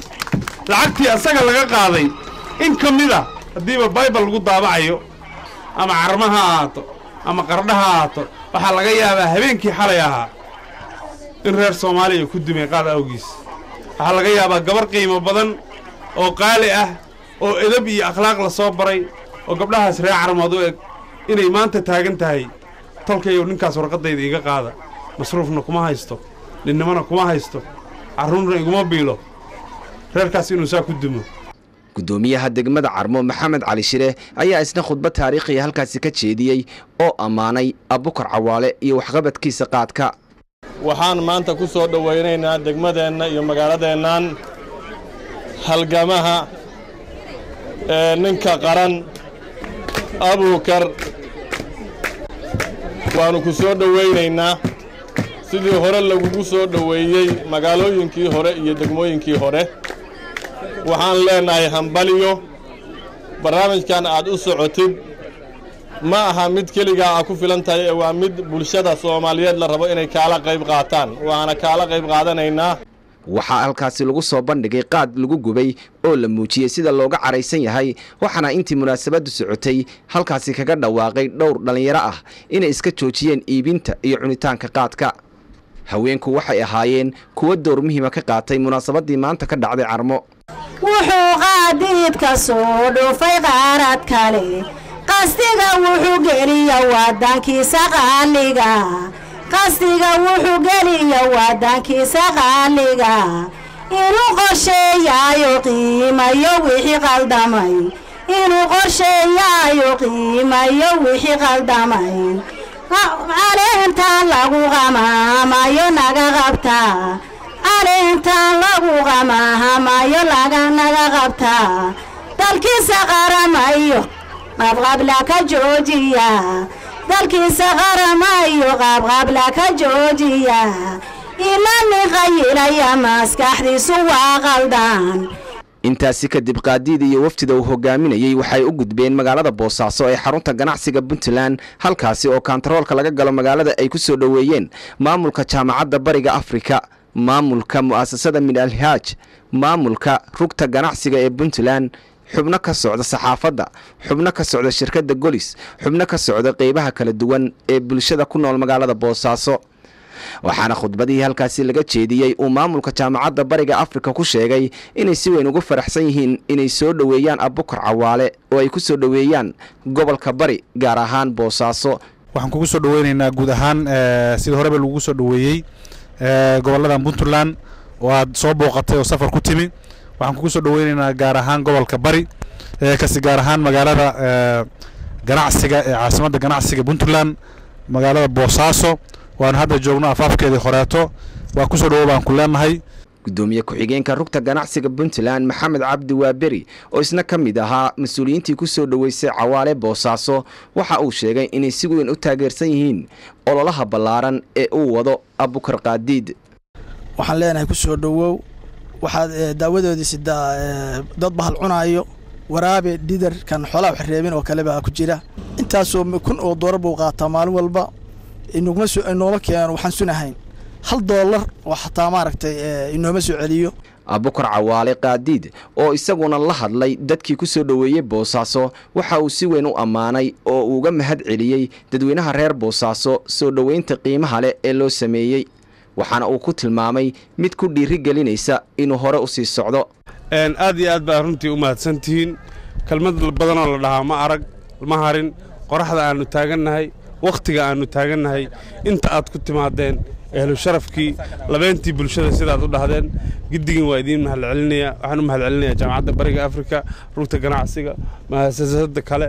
asaga laga qaaday in kamida haddiiba Bible lagu daabacayo ama Carmaha ahaato ama Qardhaha ahaato waxaa laga yaabaa habeenkii xalay ahaa in reer Soomaaliya ku dumay qaad awgiis waxaa laga yaabaa gabar qiimo badan oo qaali ah oo edab iyo akhlaaq la soo baray oo gabdhahaas reer Carmood u eg inay maanta taagan tahay tolkayo ninkaas warqadayda iga qaada masruufna kuma haysto ninnimana kuma haysto carruurna iguma biilo reerkaas inuu saa ku dumo gudoomiyaha degmada Carmo Maxamed Cali Shire ayaa isna khudbad taariikhi halkaasi ka jeediyay oo amaanay Bukar Cawaale iyo waxqabadkiisa qaadka waxaan maanta ku soo dhaweynaynaa degmadeenna iyo magaaladeennan halgamaha ninka qaran Abukar waanu ku soo dhaweynaynaa sidii hore lagugu soo dhaweeyey magaalooyinkii hore iyo degmooyinkii hore waxaan leenahay hambaliyo barnaamijkan aad u socotid ma aha mid keliga ku filan tahay waa mid bulshada Soomaaliyeed la rabo inay kala qayb qaataan waana kala qayb qaadanaynaa waxa halkaasi lagu soo bandhigay qaad lagu gubay oo la muujiyay sida looga careysan yahay waxana intii munaasabadu socotay halkaasi kaga dhawaaqay dhowr dhalinyaro ah inay iska joojiyeen iibinta iyo cunitaanka qaadka haweenku waxay ahaayeen kuwa door muhiim ah ka qaatay munaasabadii maanta ka dhacday Carmo wuxuu qaadidka soo dhufay qaarad kale qastiga wuxuu geliyaa wadankiisa qaaliga qastiga wuxuu geliyaa wadankiisa qaaliga inuu qorsheeyayo qiimayo wixii qaldamay inuu qorsheeyayo qiimayo wixii qaldamay caleentan lagu qamaamayo naga qabtaa caleentan lagu qamaamayo naga qabtaa dalkiisa qaramayo qabqabla ka joojiya dalkiisa qaramayo qabqabla ka joojiya ilani qaylaya maskaxdiisu waa qaldan intaasi kadib qaadiid iyo wafdida uu hogaaminayay waxay u gudbeen magaalada Boosaaso ee xarunta ganacsiga Puntland halkaasi oo kantaroolka laga galo magaalada ay ku soo dhaweeyeen maamulka jaamacadda Bariga Afrika maamulka mu'asasada Min Al-Haj maamulka rugta ganacsiga ee Puntland xubno ka socda saxaafadda xubno ka socda shirkadda Golis xubno ka socda qaybaha kala duwan ee bulshada ku nool magaalada Boosaaso waxaana khudbadii halkaasi laga jeediyay uu maamulka jaamacadda Bariga Afrika ku sheegay inay si weyn ugu faraxsan yihiin inay soo dhaweeyaan Bukar Cawaale oo ay ku soo dhaweeyaan gobolka Bari gaar ahaan Boosaaso waxaan kugu soo dhaweynaynaa guud ahaan sida horeba lagu soo dhaweeyay gobolada Puntland oo aad soo booqatay oo safar ku timi waxaan kugu soo dhaweynaynaa gaar ahaan gobolka Bari kasi gaar ahaan magaalada ganacsiga ee caasimadda ganacsiga Puntland magaalada Boosaaso waan hadda joogno afaafkeedii horeeto waa ku soo dhawaabaan ku leenahay gudoomiye ku-xigeenka rugta ganacsiga Puntland Maxamed Cabdi Waaberi oo isna kamid ahaa mas'uuliyiintii ku soo dhaweysay Cawaale Boosaaso waxa uu sheegay inay si weyn u taageersan yihiin ololaha ballaaran ee uu wado Abukar Qaadiid waxaan leenahay ku soo dhawow waxaad daawadoodii sida dad bahal cunaayo waraabe dhidar kan xoolaha xareebin oo kale baa ku jira intaasoo kun oo doolar buu qaataa maalin walba inaguma soo inoola keenan waxaan sunahayn $1 oo xataa maaragtay inooma soo celiyo Abukar Cawaale Qaadiid oo isaguna la hadlay dadkii ku soo dhaweeyay Boosaaso waxa uu si weyn u amaanay oo uga mahad celiyay dadweynaha reer Boosaaso soo dhaweynta qiimaha leh ee loo sameeyay waxaana uu ku tilmaamay mid ku dhiiri gelinaysa inuu hore u sii socdo aad iyo aad baa runtii u mahadsantihiin kalmad badan oo la dhahaa ma arag ma harin qoraxda aanu taagannahay waqtiga aanu taagannahay inta aad ku timaadeen ehlu sharafkii labeentii bulshada sidaad u dhahdeen gidigin waa idiin mahad celinaya waxaan u mahad celinayaa jaamacadda bariga Afrika rugta ganacsiga muasasada kale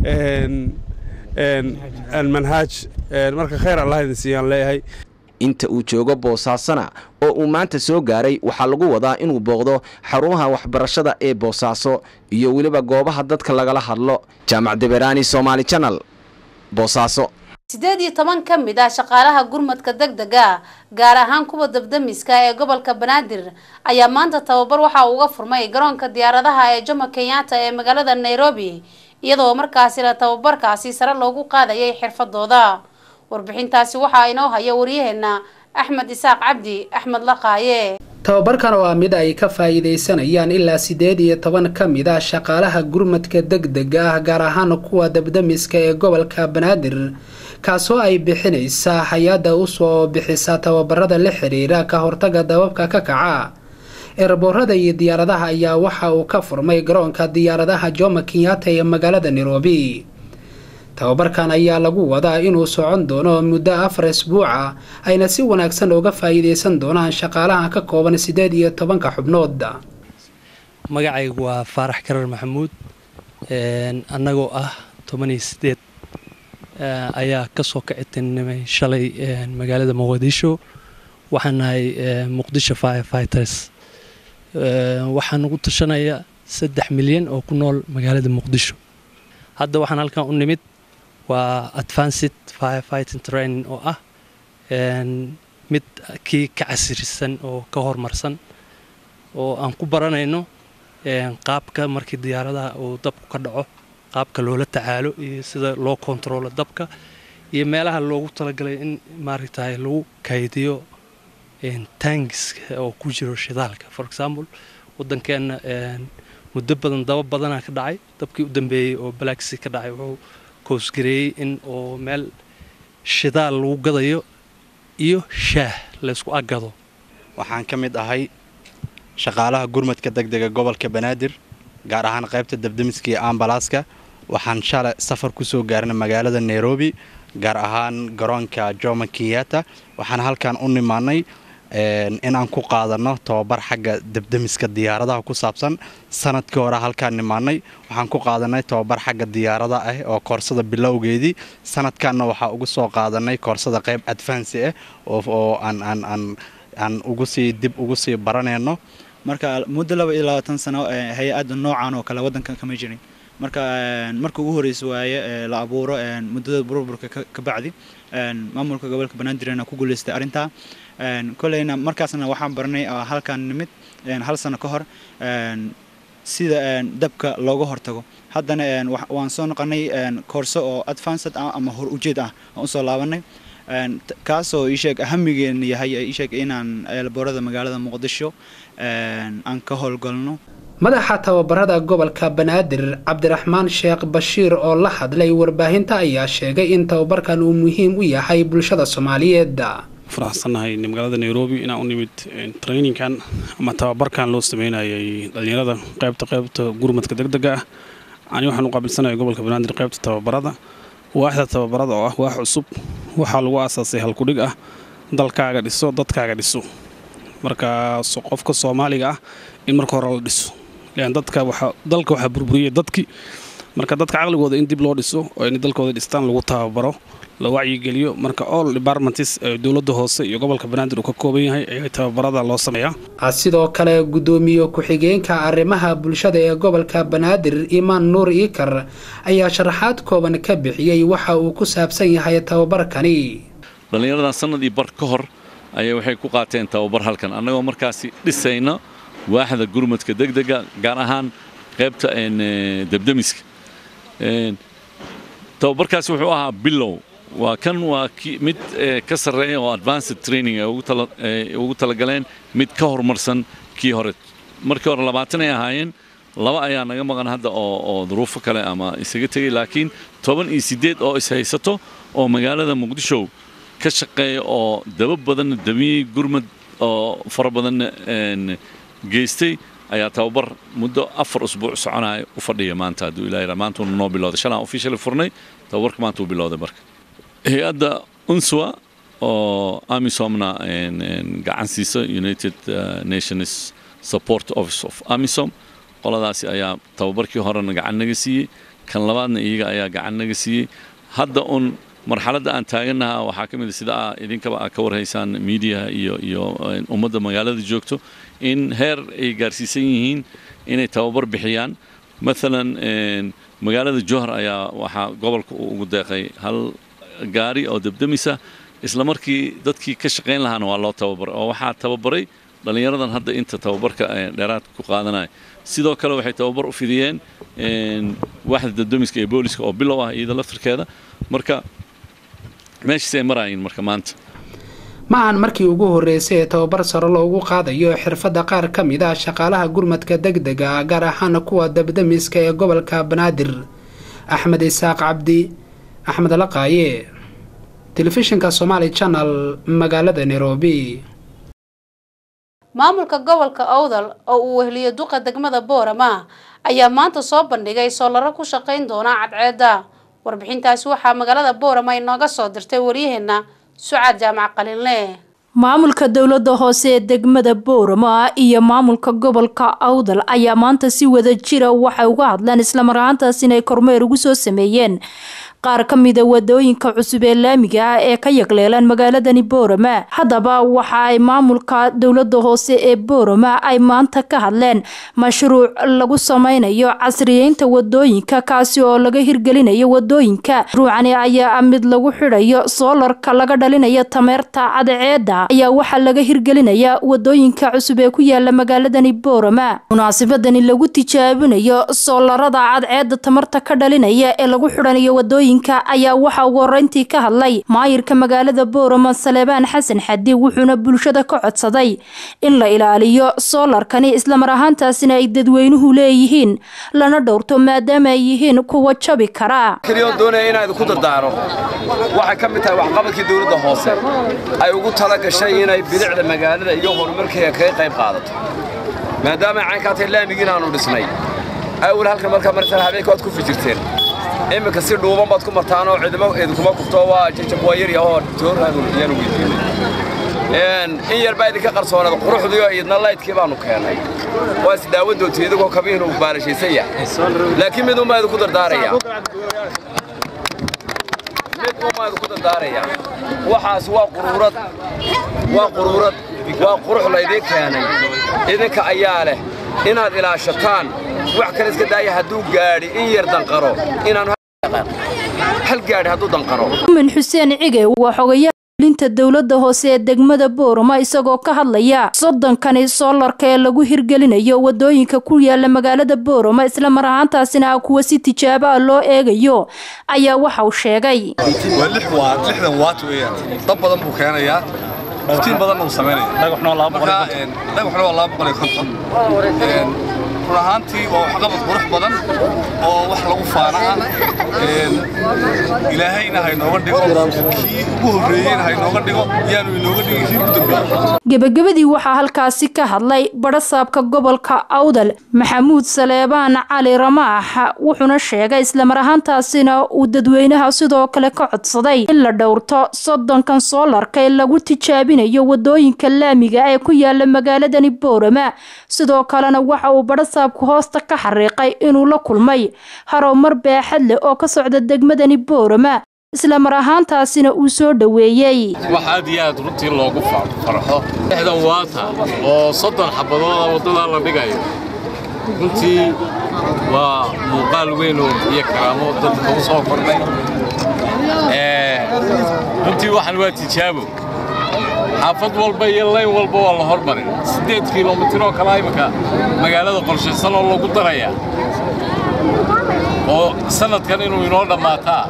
manhaj marka khayr Allah idin siiyaan leeyahay inta uu joogo Boosaasana oo uu maanta soo gaaray waxa lagu wadaa inuu booqdo xarumaha waxbarashada ee Boosaaso iyo waliba goobaha dadka lagala hadlo Jaamacadda Beraani Somali Channel Boosaaso 18 ka mid ah shaqaalaha gurmadka degdega gaar ahaan kuwa dabdamiska ee gobolka Banaadir ayaa maanta tababar waxa uu uga furmay garoonka diyaaradaha ee Jomo Kenyatta ee magaalada Nairobi iyadoo markaasi la tababarkaasi sare loogu qaadayay xirfadooda warbixintaasi waxa ay noo hayo wariyaheena Axmed Isaaq Cabdi Axmed Laqaaye tababarkan oo mid ay ka faa'iideysanayaan ilaa 18 ka mid ah shaqaalaha gurmadka degdega ah gaar ahaan kuwa dabdamiska ee gobolka Banaadir kaasoo ay bixinaysa hay'adda u soo bixisa tababarada la xiriira ka hortagga dababka ka kaca eerboorada iyo diyaaradaha ayaa waxa uu ka furmay garoonka diyaaradaha Jomo Kenyatta ee magaalada Nairobi tababarkan ayaa lagu wadaa inuu socon doono muddo 4 isbuuc ayna si wanaagsan uga faa'iideysan doonaan shaqaalaha ka kooban 18 xubnood magacaygu waa Faarax Karar Maxamuud annagoo ah 18 ayaa ka soo kicitinay shalay magaalada Mogadisho waxaan nahay Muqdisho Firefighters waxaan ugu tashanayaa 3 milyan oo ku nool magaalada Muqdisho hadda waxaan halkan u nimid waa advanced firefighting training oo ah mid kii ka casrisan oo ka horumarsan oo aan ku baranayno qaabka markii diyaaradaha uu dabku ka dhaco qaabka loola tacaalo iyo sida loo control dabka iyo meelaha loogu talagalay in maaragtay lagu kaydiyo tanks oo ku jiro shidaalka for example wadankeena muddo badan daba badan ka dhacay dabkii u dambeeyay oo Black Sea ka dhacay wuxuu koosgareeyay in oo meel shidaal lagu gadayo iyo shaah la isku agado waxaan ka mid ahay shaqaalaha gurmadka degdega gobolka Banaadir gaar ahaan qaybta dabdamiska ee ambalaaska waxaan shalay safar ku soo gaarnay magaalada Nairobi gaar ahaan garoonka Jomo Kenyatta waxaan halkan u nimaanay in aan ku qaadano tababar xagga dabdamiska diyaaradaha ku saabsan sanadkii hore halkaan nimaanay waxaan ku qaadanay tababar xagga diyaaradaha ah oo koorsada bilowgeedii sanadkaana waxa ugu soo qaadanay koorsada qayb advance ah oo aan ugu sii dib ugu sii baranayno marka muddo 22 sano hay'ad noocan oo kala wadanka kama jirin marka ugu horeysay waaye la abuuro muddada burburka ka bacdi maamulka gobolka Banaadir ku guuleystay arinta koleyna markaasna waxaan baranay halkan nimid hal sano ka hor sida dabka looga hortago haddana waan soo noqonay koorso oo advanced ama hor ujeed ah oo soo laabanay kaasoo ii sheeg ahamigeena yahay ii sheeg inaan eelboorada magaalada Muqdisho aan ka howlgalno madaxa tababarada gobolka Banaadir Cabdiraxmaan Sheekh Bashiir oo la hadlay warbaahinta ayaa sheegay in tababarkan uu muhiim u yahay bulshada Soomaaliyeed faraxsanahay magaalada Nairobi inaan u nimid trainingkan ama tababarkan loo sameeyay dhalinyarada qaybta gurmadka degdega ah ani waxaan u qaabilsanahay gobolka Banaadir qaybta tababarada waaxda tababarada oo ah waax cusub waxaa lagu aasaasay halkudhig ah dalkaaga dhiso dadkaaga dhiso marka qofka Soomaaliga ah in marka hore la dhiso leen dalka waxa burburiyay dadkii marka dadka aqligooda in dib loo dhiso oo in dalkooda dhistaan lagu tababaro la wacyi geliyo marka all departments dawladda hoose iyo gobolka Banaadir uu ka kooban yahay ay tababarada loo sameeyaa sidoo kale gudoomiye ku-xigeenka arrimaha bulshada ee gobolka Banaadir Iman Nuur Ikar ayaa sharaxaad kooban ka bixiyay waxa uu ku saabsan yahay tababarkani dhalinyarada sanadii bar ka hor ayay waxay ku qaateen tababar halkan annagoo markaasi dhisayna waaxda gurmadka degdega gaar ahaan qaybta dabdamiska tababarkaasi wuxuu ahaa bilow waa kan waa mid ka sareeya oo advanced training ugu talagaleen mid ka horumarsan kii hore markii hore 20 ay ahaayeen laba ayaa naga maqan hadda oo duruufo kale ama isaga tagay laakiin 18 oo is haysato oo magaalada Muqdisho ka shaqeeya oo daba badan damiyay gurmad oo fara badan geystay ayaa tababar muddo 4 usbuuc soconaya u fadhiya maanta haduu ilaahay maanta uu noo bilowday shalaan officially furnay tababarka maanta uu bilowday marka hay'adda UNSWA oo AMISOMna gacan siisa United Nations Support Office of AMISOM qoladaasi ayaa tababarkii horena gacan naga siiyay kan labaadna iyaga ayaa gacan naga siiyay hadda marxaladda aan taaganaha waxa kamid sida idinkaba ka warhaysaan media iyo ummadda magaalada joogto in heer ay gaarsiisan yihiin inay tababar bixiyaan مثلا magaalada Johor ayaa waxa gobolka ugu deeqay hal gaari oo dabdamisa isla markii dadkii ka shaqeyn lahaana waa loo tababar oo waxa tababaray dhalinyaradan hadda inta tababarka dheeraad ku qaadanay sidoo kale waxay tababar u fidiyeen waaxda dabdamiska ee booliska oo bilow ah iyada laftirkeeda marka meeshii marayn marka maanta maahan markii ugu horeysay tababar sare loogu qaadayo xirfadda qaar ka mid ah shaqaalaha gurmadka degdega gaar ahaan kuwa dabdamiska ee gobolka Banaadir Axmed Isaaq Cabdi Axmed Laqaaye telefishinka Somali Channel magaalada Nairobi maamulka gobolka Awdal oo uu wehliyo duqa degmada Boorama ayaa maanta soo bandhigay soolaro ku shaqeyn doona cadceeda warbixintaasi waxa magaalada Boorama inooga soo dirtay wariyaheena Sucaad Jaamac Qalinle maamulka dawladda hoose ee degmada Boorama iyo maamulka gobolka Awdal ayaa maanta si wada jira waxay uga hadlaan isla markaantaas inay kormeer ugu soo sameeyeen qaar ka mid ah wadooyinka cusub ee laamiga ah ee ka yagleelan magaaladani Boorama hadaba waxa ay maamulka dawladda hoose ee Boorama ay maanta ka hadleen mashruuc lagu sameynayo casriyeynta wadooyinka kaasi oo laga hirgelinayo wadooyinka ruucani ayaa mid lagu xidhayo soolarka laga dhalinayo tamarta cadceeda ayaa waxa laga hirgelinaya wadooyinka cusub ee ku yaala magaaladani Boorama munaasabadani lagu tijaabinayo soolarada cadceeda tamarta ka dhalinaya ee lagu xidhanayo wadooyinka ayaa waxa ugu horeyntii ka hadlay maayirka magaalada Boorama Saleebaan Xasan Xadi wuxuuna bulshada ka codsaday in la ilaaliyo soolarkani isla mar ahaantaasina ay dadweynuhu leeyihiin lana dhowrto maadaama ay yihiin kuwa jabi kara kaliya doonaya inaad ku dardaaro waxa ka mid tahay waxqabadkii dawladda hoose ay ugu tala gashay inay bidicda magaalada iyo horumarkeeda ka qayb qaadato maadaama aan ka tahay laamigiina aanu dhisnay awal halka marka habeenkood ku fijirteen imika si dhuuban baad ku martaan oo ciidamo kuma kufto waa jajab wayar iyo tooradu iyana in yar baa idinka qarsoonada quruxdiyo idna laydkii baanu keenay waa is daawadoodii idagoo kabiin u baarashaysan yahay laakiin mid uma idinku dardaaraya waxaas waa qurux la idin keenay idinka ayaa leh inaad ilaashataan wax kale iska daaya hadduu gaadhi in yar danqaro inaan hal gaadhi hadduu danqaro min Xuseen Cige waa xogayaa linta dawladda hoose ee degmada Boorama isagoo ka hadlaya soddonkani soolarka ee lagu hirgelinayo wadooyinka ku yaala magaalada Boorama isla mar ahaantaasina kuwa si tijaabo ah loo eegayo ayaa waxa uu sheegay waa 60 watt weeyaan dab badan buu keenayaa waqti badan uu sameeynaa dhagaxna 250 runtii waa waxqabad qurux badan oo wax lagu faanaa ilaahayna hay nooga dhigo kii ugu horeeyay hay nooga dhigo yaanu inooga dhigin kii ugu dambeeyay gebagabadii waxaa halkaasi ka hadlay barasaabka gobolka Awdal Maxamuud Saleebaan Cali Ramaax wuxuuna sheegay isla mar ahaantaasina uu dadweynaha sidoo kale ka codsaday in la dhowrto 30 soolarka ee lagu tijaabinayo wadooyinka laamiga ee ku yaala magaaladani Boorama sidoo kalena waxa uu barasaabku hoosta ka xariiqay inuu la kulmay haromar baaxad leh oo ka socda degmadani Boorama isla mar ahaantaasina uu soo dhaweeyay waxaad yaad runtii loogu farxo dhexdan waata oo 30 xabadood wadada la dhigayo runtii waa muuqaal weyn oo iyo karaamo dadka u soo kordhay runtii waxaan waa tijaabo xaafad walba iyo leen walba waa la hormarin 8 kiiloomitir oo kala imika magaalada qorshaysan oo lagu daraya oo sanadkan inuu inoo dhamaataa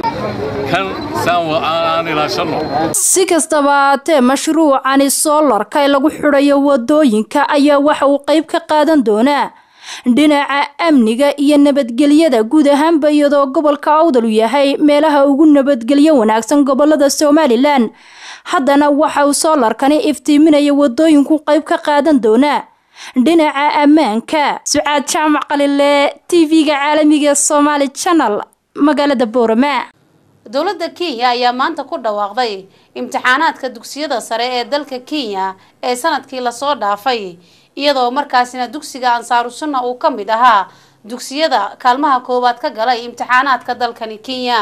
si kastaba haatee mashruucani soolarka ee lagu xidhayo wadooyinka ayaa waxa uu qayb ka qaadan doonaa dhinaca amniga iyo nabadgelyada guud ahaanba iyadoo gobolka Awdal uu yahay meelaha ugu nabadgelyo wanaagsan gobolada Somaliland haddana waxa uu soolarkani iftiiminaya wadooyinku qayb ka qaadan doonaa dhinaca ammaanka Sucaad Jaamac Qalile TV-ga caalamiga Somali Channel magaalada Boorama dowladda Kenya ayaa maanta ku dhawaaqday imtixaanaadka dugsiyada sare ee dalka Kenya ee sanadkii la soo dhaafay iyadoo markaasina dugsiga Ansaaru Sunna uu ka mid ahaa dugsiyada kaalmaha koowaad ka galay imtixaanaadka dalkani Kenya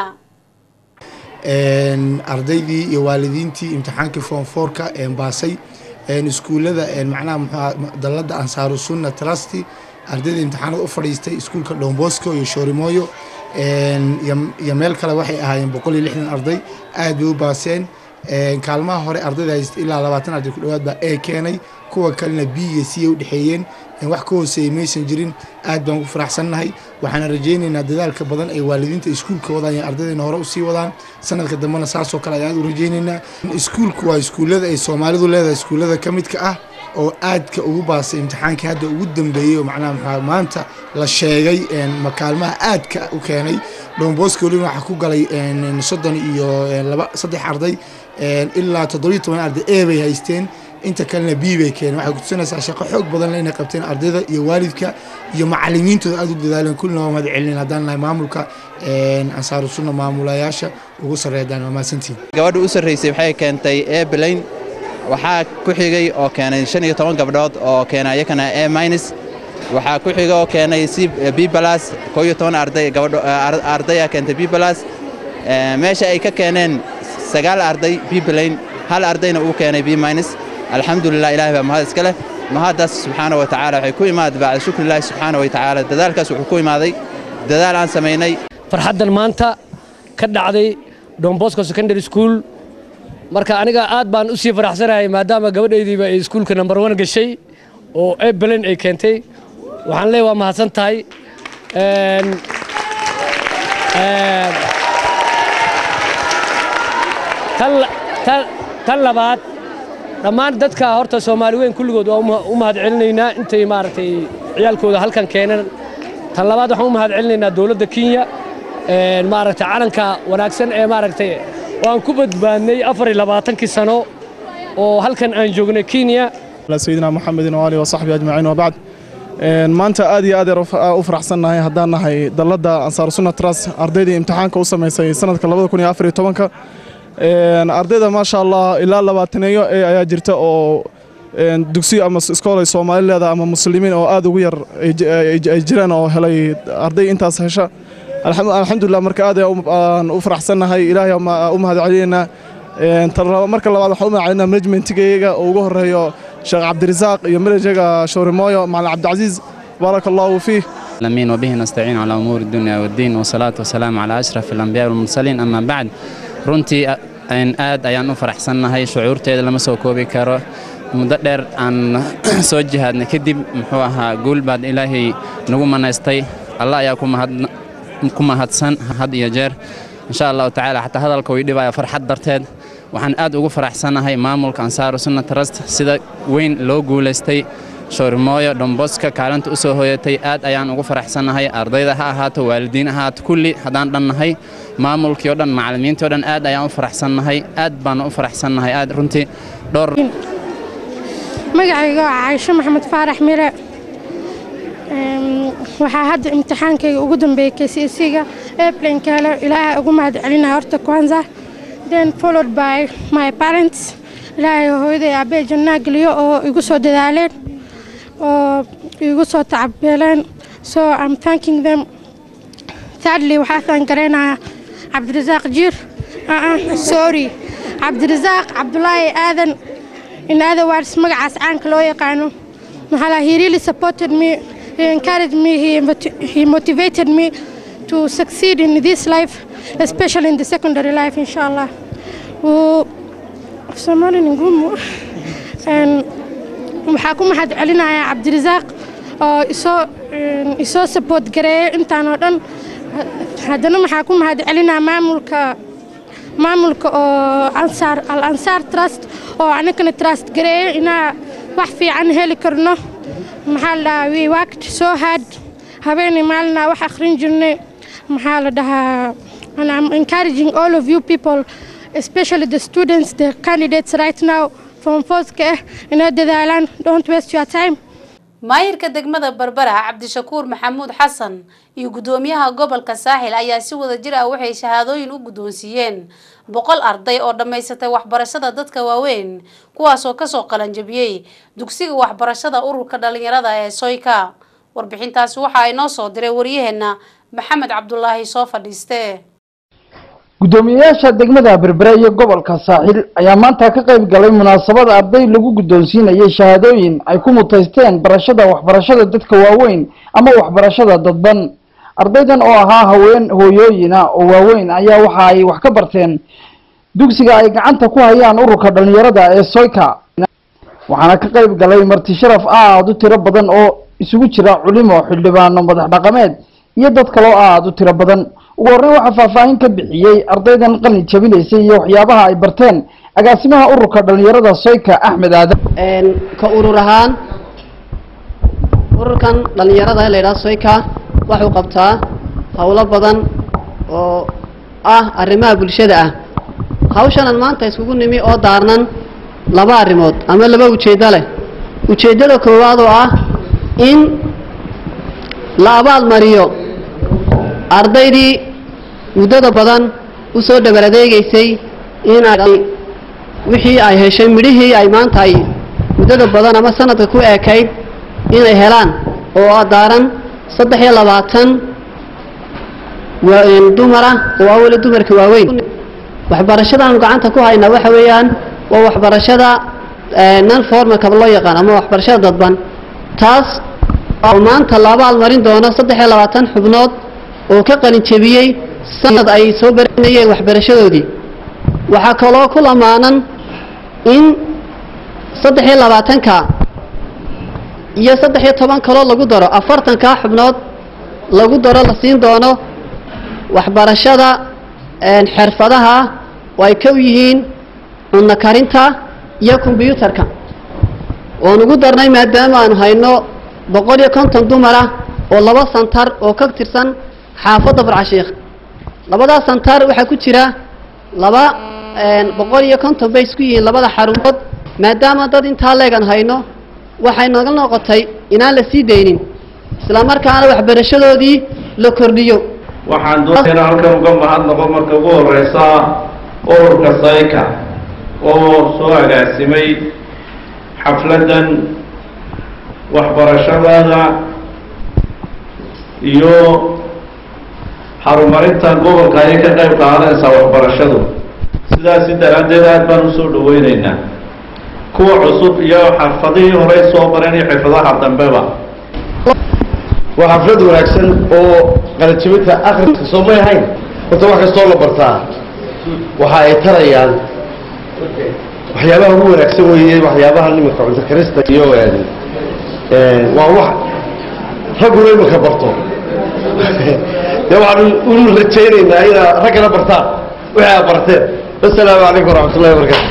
ardaydii iyo waalidiintii imtixaankii form 4ka ee baasay iskuulada macnaha dalada Ansaaru Sunna Trust ardayda imtixaanada u fadhiistay iskuulka Don Bosco iyo Shorimoyo iyo meel kale waxay ahaayeen 160 arday aad u baaseen kaalmaha hore ardayda ilaa 20 arday ku dhawaad baa ee keenay kuwa kalena B iyo C u dhaxeeyeen wax ka hooseeyay maysan jirin aad baan ugu faraxsanahay waxaan rajaynaynaa dadaalka badan ee waalidiinta iskuulka wadaan iyo ardaydeena hore u sii wadaan sanadka dambena saasoo kale ayaan u rajaynaynaa iskuulku waa iskuulada ay Soomaalidu leedahay iskuulada ka midka ah oo aadka ugu baasay imtixaankii hadda ugu dambeeyay oo macnaha maanta la sheegay makaalmaha aadka u keenay Don Bosco waxa ku galay 3 arday ilaa 17 arday ee bay haysteen inta kalena B bay keenay waxa ku tusinaysaa shaqo xoog badan inay qabteen ardayda iyo waalidka iyo macallimiintooda aad u dadaaleen kulna waa mahad celin hadaan nahay maamulka Ansaaru Sunna maamulayaasha ugu sareeyaan waa maasantiin gabadha u sareysay waxay keentay A+ waxaa ku xigay oo keenay 15 gabdhood oo keenay yakana A- waxaa ku xigay oo keenay B+ 12 arday gabadho ardaya keentay B+ meesha ay ka keeneen 9 arday B+ hal ardayna uu keenay B-. alxamdulillah ilaahay baa mahad iska leh mahadaas subxaanahu wa tacaala waxay ku imaad bacda shukri ilaahi subxaanahu wa tacaala dadaalkaas wuxuu ku imaaday dadaal aan samaynay farxaddan maanta ka dhacday Don Bosco Secondary School marka aniga aad baan u sii faraxsanahay maadaama gabadhaydiiba ay iskuulka number 1 gashay oo A+ ay keentay waxaan leeyahay waa mahadsan tahay tan labaad dhammaan dadka horta Soomaali weyn kulligood waa u mahad celinaynaa intay maaragtay ciyaalkooda halkan keenan tan labaad waxaan u mahad celinaynaa dawladda Kenya maaragtay calanka wanaagsan ee maaragtay waan ku badbaadnay 24 sano oo halkan aan joognay Kenya سيدنا محمد وآله وصحبه أجمعين وبعد maanta aad iyo aad u faraxsanahay hadaan nahay dalada Ansaaru Sunna Trust ardayda imtixaanka u sameysay sanadka 2014 ardayda ma sha Allah ilaa 20 ayaa jirta oo dugsi ama iskool Soomaaliyeed ama muslimiin oo aad ugu yar ay jiraan oo helay arday intaas hesha alxamdulillah marka aad aan u faraxsanahay ilaahay u mahad celinaa marka labaad waxaan u mahad celinaa managementkiga oo ugu horeeyo Sheekh Cabdirasaaq iyo managerka Shorimoyo Macallin Cabdicaziz barakallahu fiih العالمين وبه نستعين على أمور الدنيا والدين والصلاة والسلام على أشرف الأنبياء والمرسلين أما بعد runtii aad ayaan u faraxsanahay shucuurteeda lama soo koobi karo muddo dheer aan soo jihaadnay kadib muxuu ahaa guul baad ilaahay nagu manaystay Allah ayaa ku mahadsan had iyo jeer insha Allah taala hatta hadalka way dhibaya farxad darteed waxaan aad ugu faraxsanahay maamulka Ansaaru Sunna Trust sida weyn loo guuleystay Shorimoyo Don Bosco kaalanta u soo hooyatay aad ayaan ugu faraxsanahay ardayda ha ahaato waalidiin ahaato kulli hadaan dhannahay maamulkii oo dhan macallimiintii oo dhan aad ayaan u faraxsanahay aad baan u faraxsanahay aad runtii dhowr magacayga waa Caaisha Maxamed Faarax Mire waxaa hadda imtixaankayga ugu dambeeyay KCSE-ga airplane kale ilaahay ugu mahad celinaa horta kwanza then followed by my parents ilaahay hooyaday aabbe janna galiyo oo igu soo dadaaleen oo igu soo tacabeeleen so I'm thanking them. thirdly waxaan garanayaa Cabdirasaaq Jiir sorry Cabdirasaaq Cabdullaahi Aadan in other words magacaas caanka loo yaqaano he really supported me, he encouraged me, he motivated me to succeed in this life, especially in the secondary life, inshallah. And waxaa ku mahad celinayaa Cabdirasaaq oo isoo support gareeyay intaan oo dhan haddana waxaa ku mahad celinayaa maamulka oo Al-Ansar Trust oo anagana trust gareeyay inaa wax fiican heli karno maxaa la we worked so hard habeenii maalina wax akhrin jirnay maxaa la dhahaa and I'm encouraging all of you people especially the students the candidates right now from Foska inay dadaalaan don't waste your time. maayirka degmada Barbara Cabdishakuur Maxamuud Xasan iyo gudoomiyaha gobolka Saaxil ayaa si wada jir ah waxay shahaadooyin u gudoonsiiyeen 100 arday oo dhameysatay waxbarashada dadka waaweyn kuwaas oo ka soo qalan jabiyay dugsiga waxbarashada ururka dhalinyarada ee Soyka. warbixintaasi waxa ay noo soo diray wariyaheena Maxamed Cabdullaahi soo fadhiiste. gudoomiyaasha degmada Barbara iyo gobolka Saaxil ayaa maanta ka qayb galay munaasabad arday lagu gudoonsiinayay shahaadooyin ay ku mutaysteen barashada waxbarashada dadka waaweyn ama waxbarashada dadban. ardaydan oo ahaa haween hooyooyina oo waaweyn ayaa waxa ay wax ka barteen dugsiga ay gacanta ku hayaan ururka dhalinyarada ee Soyka. waxaana ka qayb galay marti sharaf aad u tiro badan oo isugu jira culimo xildhibaano madax dhaqameed iyo dad kale oo aad u tiro badan. ugu horreyn waxa faahfaahin ka bixiyay ardaydan qalin jabinaysay iyo waxyaabaha ay barteen agaasimaha ururka dhalinyarada Soyka Axmed Aadan. ka urur ahaan ururkan dhalinyarada la yiraahdo Soyka wuxuu qabtaa hawlo badan oo arrimaha bulshada ah. hawshan maanta isugu nimi oo daarnan laba arrimood ama laba ujeedo leh. ujeedada koowaad oo ah in la abaal mariyo ardaydii muddada badan u soo dabaradeegaysay in ay wixii ay heshay midhihii ay maanta ay muddada badan ama sanadka ku eekayd inay helaan oo daaran 23 dumar ah oo wali dumarka waaweyn. waxbarashada aan gacanta ku hayna waxa weeyaan waa waxbarashada non formal ka loo yaqaan ama waxbarashada dadban taas oo maanta la abaal marin doono 23 xubnood oo ka qalin jabiyay sanad ay soo baranayeen waxbarashadoodii. waxa kaloo ku lamaanan in 23ka iyo 13 kaloo lagu daro 40ka xubnood lagu daro la siin doono waxbarashada xirfadaha oo ay ka yihiin cunno karinta iyo kombiyuutarka. oo ugu darnay maadaama aan hayno 150 dumar ah oo laba santar oo ka tirsan xaafadda Barcasheekh. labada santar waxa ku jira 150 bay isku yihiin labada xarumood maadaama dad inta leegan hayno waxay naga noqotay inaan la sii deynin isla markaana waxbarashadoodii la kordhiyo. waxaan doonaynaa halkan uga mahadnaqo marka ugu horeysa ururka Soyka oo soo agaasimay xafladan waxbarashada iyo horumarinta gobolka ay ka qayb qaadanaysa waxbarashadu. sidaas daraadeed aad baan u soo dhaweynaynaa kuwa cusub iyo xirfadihii hore soo baranay xirfadaha dambeba. waa xaflad wanaagsan oo qalajibinta akhriska soo ma yahayn horta wax kastoo la bartaa waxa ay tarayaan waxyaabaha ugu wanaagsan weeye waxyaabaha nimanka cunto karista iyo waa wax ragguna imanka barto dee waxaan u rajaynaynaa inaad raggana bartaan wixii aad barteen. assalaamu calaykum waraxmatullahi wabarakaatu.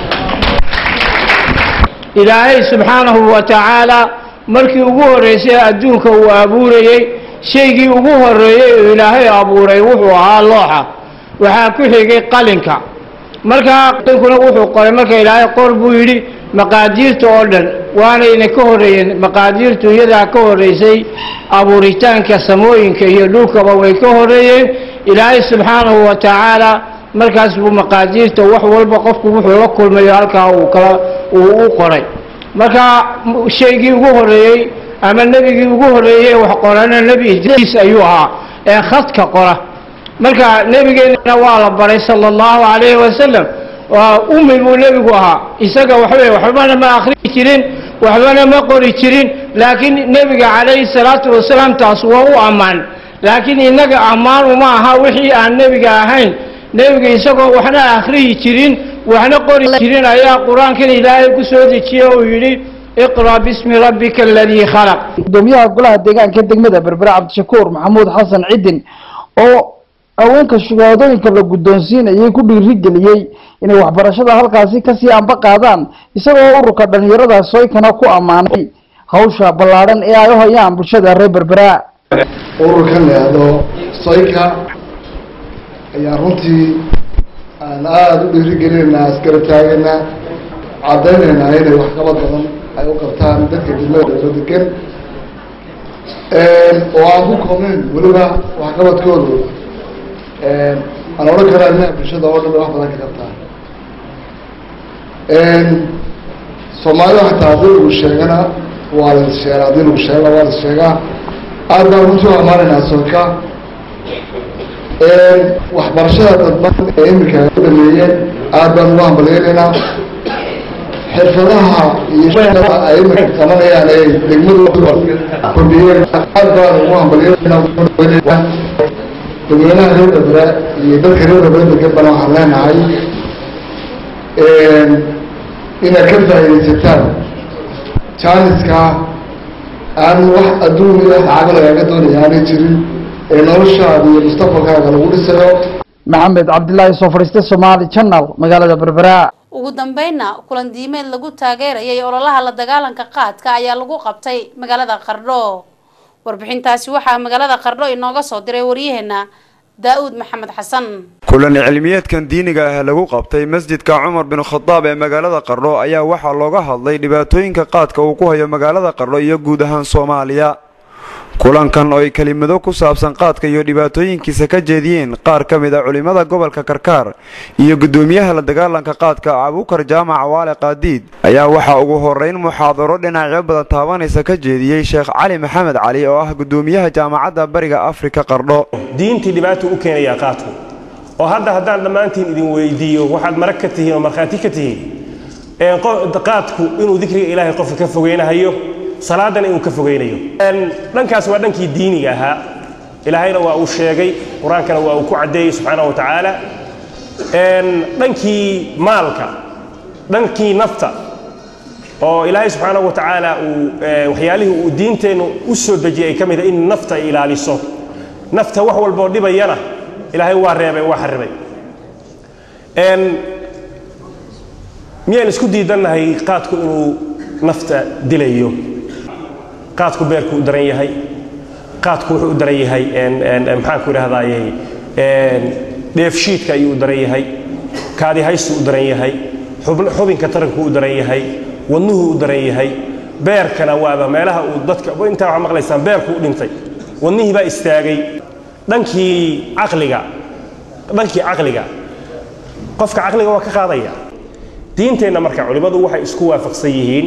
ilaahay subxaanahu wa tacaala markii ugu horeysay adduunka uu abuurayay shaygii ugu horeeyay oo ilaahay abuuray wuxuu ahaa looxa. waxaa ku xigay qalinka. markaa qalinkuna wuxuu qoray marka ilaahay qor buu yidhi maqaadiirta oo dhan waanayna ka horeeyeen maqaadiirtu iyadaa ka horeysay abuuritaanka samooyinka iyo dhulkaba way ka horeeyeen ilaahay subxaanahu wa tacaala markaas buu maqaadiirta wax walba qofku wuxuu la kulmayo halkaa uu u qoray marka shaygii ugu horeeyey ama nebigii ugu horeeyey wax qorana nebi idriis ayuu ahaa ee khadka qora marka nebigeennana waa la baray sala allahu calayhi wasalam waa ummi buu nebigu ahaa isaga waxbana ma akhriyi jirin waxbana ma qori jirin laakiin nebiga calayhi salaatu wasalaam taas waa u ammaan laakiin innaga ammaan uma aha wixii aan nebiga ahayn nebiga isagoo waxna akhriyi jirin waxna qori jirin ayaa qur-aankan ilaahay ku soo dejiyey oo yidhi اقرأ باسم ربك الذي خلق gudoomiyaha golaha deegaanka degmada berbera cabdishakuur maxamuud xasan cidin oo haweenka shahaadooyinka la guddoonsiinayay ku dhiirigeliyey inay waxbarashada halkaasi kasii anba qaadaan isagoo ururka dhalinyarada soykana ku ammaanay hawsha ballaadhan ee ay u hayaan bulshada reer berbera ururkan leedo soyka ayaa runtii aan aada u dhiirigelinaynaa askari taagana cadaynaynaa inay waxqabad badan ay u qabtaan dadka degmada soo degan oo aan ku koobnayn weliba waxqabadkoodu aan odhan karaa inaha bulshada oo dhan wax badan ka qabtaan soomaalida xataa haddii lagu sheegana waa la sheegaa haddii lagu sheega waa la sheegaa aad baan runtii u ammaanaynaa soonka waxbarashada dadban ee iminka ay u dhameeyeen aad baan ugu hambalyeelaynaa xirfadaha iyo shaqada ay iminka qabanayaan ee degmadu kordhiyeen aad baan ugu hambalyeelaynaa dadweynaha reer berbera iyo dadka reer berbera degan bana waxaan leenahay inaad ka faa'iidaysataan jaaniska aan wax adduun iyo lacago lagaaga doonaya aanay jirin ee noloshaada iyo mustaqbalkaaga lagu dhisayo maxamed cabdilaahi soo fadhiistay Somali Channel magaalada berbera ugu dambeynna kulan diimeed lagu taageerayay ololaha la dagaalanka qaadka ayaa lagu qabtay magaalada Qardho warbixintaasi waxaa magaalada Qardho inooga soo diray wariyaheena daawud maxamed xasan kulan cilmiyeedkan diiniga ah lagu qabtay masjidka Umar bin Khattab ee magaalada Qardho ayaa waxaa looga hadlay dhibaatooyinka qaadka uu ku hayo magaalada Qardho iyo guud ahaan Soomaaliya kulankan oo ay kelimado ku saabsan qaadka iyo dhibaatooyinkiisa ka jeediyeen qaar ka mid ah culimada gobolka Karkaar iyo gudoomiyaha la dagaalanka qaadka Abuukar Jaamac Waale Qaadiid ayaa waxa ugu horeyn muxaadaro dhinacyo badan taabanaysa ka jeediyay Sheekh Cali Maxamed Cali oo ah gudoomiyaha jaamacadda Bariga Afrika Qardho diintii dhibaato u keenaya qaadku oo haddaan dhamaantiin idin weydiiyo waxaad marag ka tihiin oo marxaati ka tihiin qaadku inuu dhikriga Ilaahay qofka ka fogeynayo salaadana inuu ka fogeynayo dhankaas waa dhankii diiniga ahaa ilaahayna waa uu sheegay quraankana waa uu ku cadeeyay subhanahu wa ta'ala dhankii maalka dhankii nafta oo ilaahay subhanahu wa ta'ala uu waxyaalihi uu diinteenu u soo dajiyay kamid in nafta ilaaliso nafta wax walba dhibayana ilaahay waa reebay waa xaribay miyaan isku diidanahay qaadku inuu nafta dilayo qaadku beerku u daran yahay qaadku wuxuu u daran yahay maxaan ku yiraahdaayay dheefshiidka ayuu u daran yahay kaadi haystu u daran yahay xubinka taranku u daran yahay wadnuhu u daran yahay beerkana waaba meelaha uu dadka inta waxa maqlaysaan beerku u dhintay wadnihii baa istaagay dhankii caqliga qofka caqliga waa ka qaadaya diinteena marka culimadu waxay isku waafaqsan yihiin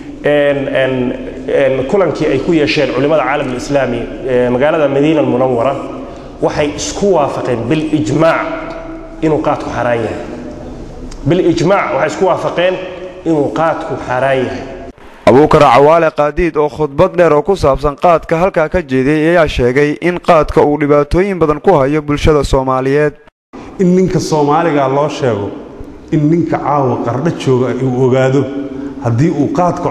kulankii ay ku yeesheen culimada caalamka islaami magaalada Madiina al-Munawwara waxay isku waafaqeen bil ijmaac inuu qaadku xaraan yahay bil ijmaac waxay isku waafaqeen inuu qaadku xaraan yahay Abuukar Cawaale Qaadiid oo khudbad dheer oo ku saabsan qaadka halka ka jeeday ayaa sheegay in qaadka uu dhibaatooyin badan ku hayo bulshada Soomaaliyeed in ninka Soomaaliga loo sheego in ninka caawa Qardho jooga uu ogaado haddii uu qaadka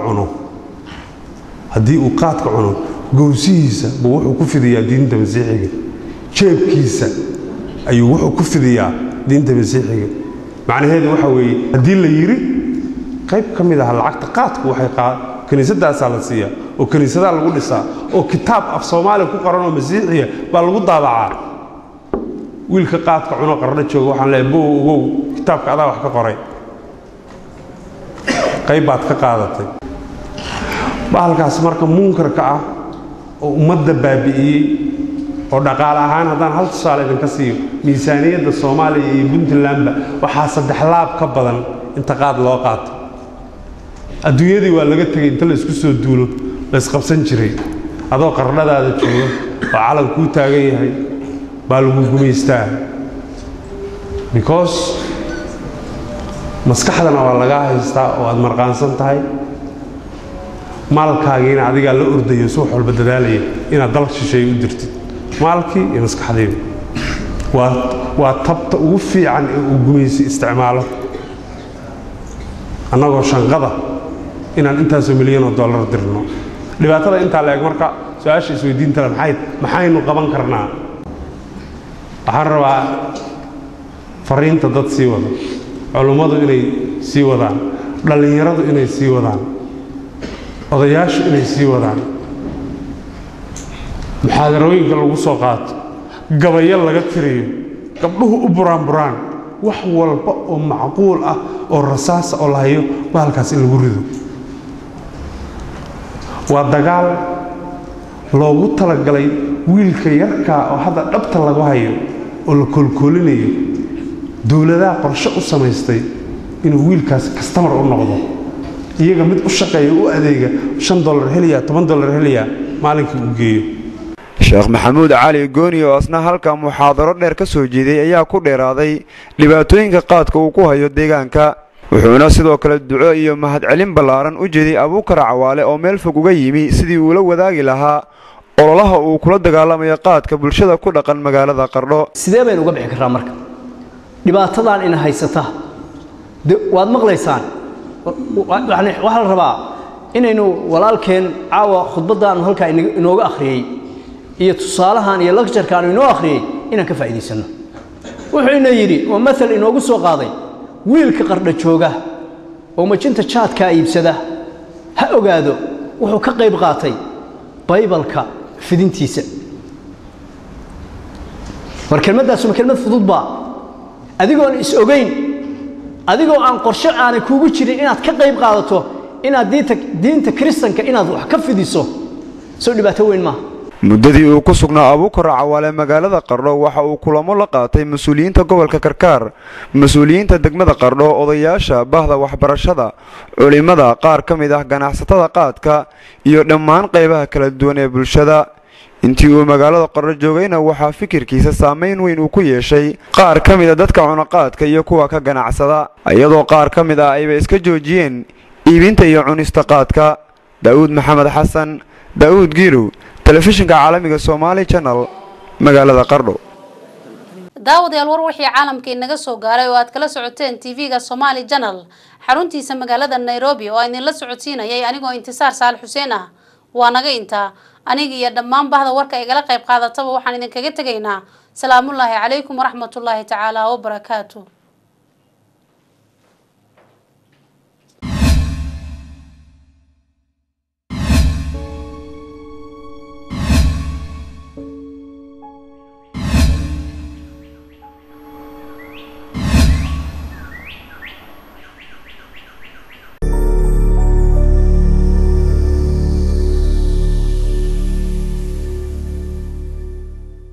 cuno gowsihiisa buu wuxuu ku fidiyaa diinta Masiixiga jeebkiisa ayuu wuxuu ku fidiyaa diinta Masiixiga macnaheedu waxa weeye haddii la yiri qayb ka mid ah lacagta qaadku waxay kaniisadaas la siiyaa oo kaniisada lagu dhisaa oo kitaab af Soomaali ku qoran oo Masiixiga baa lagu daabacaa wiilka qaadka cuno Qardho jooga waxaan leeyahay buu kitaabka adaa wax ka qoray qayb baad ka qaadatay bahalkaas marka munkarka ah oo ummadda baabi'iyey oo dhaqaale ahaan haddaan hal tusaale idinka siiyo miisaaniyadda Soomaaliya iyo Puntlandba waxaa 3 laab ka badan inta qaad loo qaato adduunyadii waa laga tagay inta la isku soo duulo la isqabsan jiray adoo qarnadaada jooga oo calan ku taagan yahay baa lagu gumaystaa because maskaxdana waa laga haystaa oo aad marqaansan tahay maalkaagiina adiga la ordayo soo xolba dadaalaya inaad dal shisheey u dirtid maalkii iyo maskaxdeeda waa tabta ugu fiican ee uu gumaysi isticmaalo annagoo shanqada inaan intaasoo milyan oo dollar dirno dhibaatada intaa la eg marka su-aasha isweydiinta le maxaynu qaban karnaa waxaan rabaa fariinta dad sii wada culummadu inay sii wadaan dhallinyaradu inay sii wadaan odayaashu inay sii wadaan muxaadarooyinka lagu soo qaato gabayo laga tiriyo gabdhuhu u buraan wax walba oo macquul ah oo rasaasa oo la hayo bahalkaas in lagu rido waa dagaal loogu talagalay wiilka yarkaa oo hadda dhabta lagu hayo oo la kolkolinayo dowladaha qorshe u samaystay inuu wiilkaas kastamar u noqdo iyaga mid u shaqeeya u adeega $5 heliya $10 heliya maalinkii uu geeyo sheekh maxamuud cali gooni oo asna halka muxaadaro dheer ka soo jeeday ayaa ku dheeraaday dhibaatooyinka qaadka uu ku hayo deegaanka wuxuuna sidoo kale duco iyo mahadcelin ballaaran u jeeday Abuukar Cawaale oo meel fog uga yimi sidii uu la wadaagi lahaa ololaha uu kula dagaalamayo qaadka bulshada ku dhaqan magaalada Qardho sidee baynu uga bixi karnaa marka dhibaatadan in haysata waad maqlaysaan waxa la rabaa inaynu walaalkeen caawa khudbadan halka inooga akhriyay iyo tusaalahan iyo lecture-kan inoo akhriyay inaan ka faa'iideysano wuxuu ina yiri oo masal inoogu soo qaaday wiilka Qardho jooga oo majinta chatka iibsada ha ogaado wuxuu ka qayb qaatay Bible-ka fidintiisa war kelmaddaas ma kelmad fudud ba adigoon is ogeyn adigoo aan qorshe aan kuugu jirin inaad ka qayb qaadato inaad diinta Kristanka inaad wax ka fidiso soo dhibaato weyn ma muddadii uu ku sugnaa Abuukar Cawaale magaalada Qardho waxa uu kulamo la qaatay mas'uuliyiinta gobolka Karkaar mas'uuliyiinta degmada Qardho odayaasha bahda waxbarashada culimada qaar ka mid ah ganacsatada qaadka iyo dhammaan qaybaha kala duwan ee bulshada intii uu magaalada Qardho joogayna waxa fikirkiisa saameyn weyn uu ku yeeshay qaar ka mid ah dadka cuna qaadka iyo kuwa ka ganacsada iyadoo qaar ka mid ah ay iska joojiyeen iibinta iyo cunista qaadka Daawud Maxamed Xasan Daawud Giirow telefishinka caalamiga Somali Channel magaalada Qardho daawadayaal war wixii caalamka inaga soo gaaray oo aad kala socoteen TV-ga Somali Channel xaruntiisa magaalada Nairobi oo aan la socodsiinayay anigoo Intisaar Saal Xuseen ah waa naga inta aniga iyo dhammaan bahda warka ay kala qayb qaadataba waxaan idin kaga tageynaa salaamullaahi calaykum waraxmatullaahi tacaala wa barakaatuh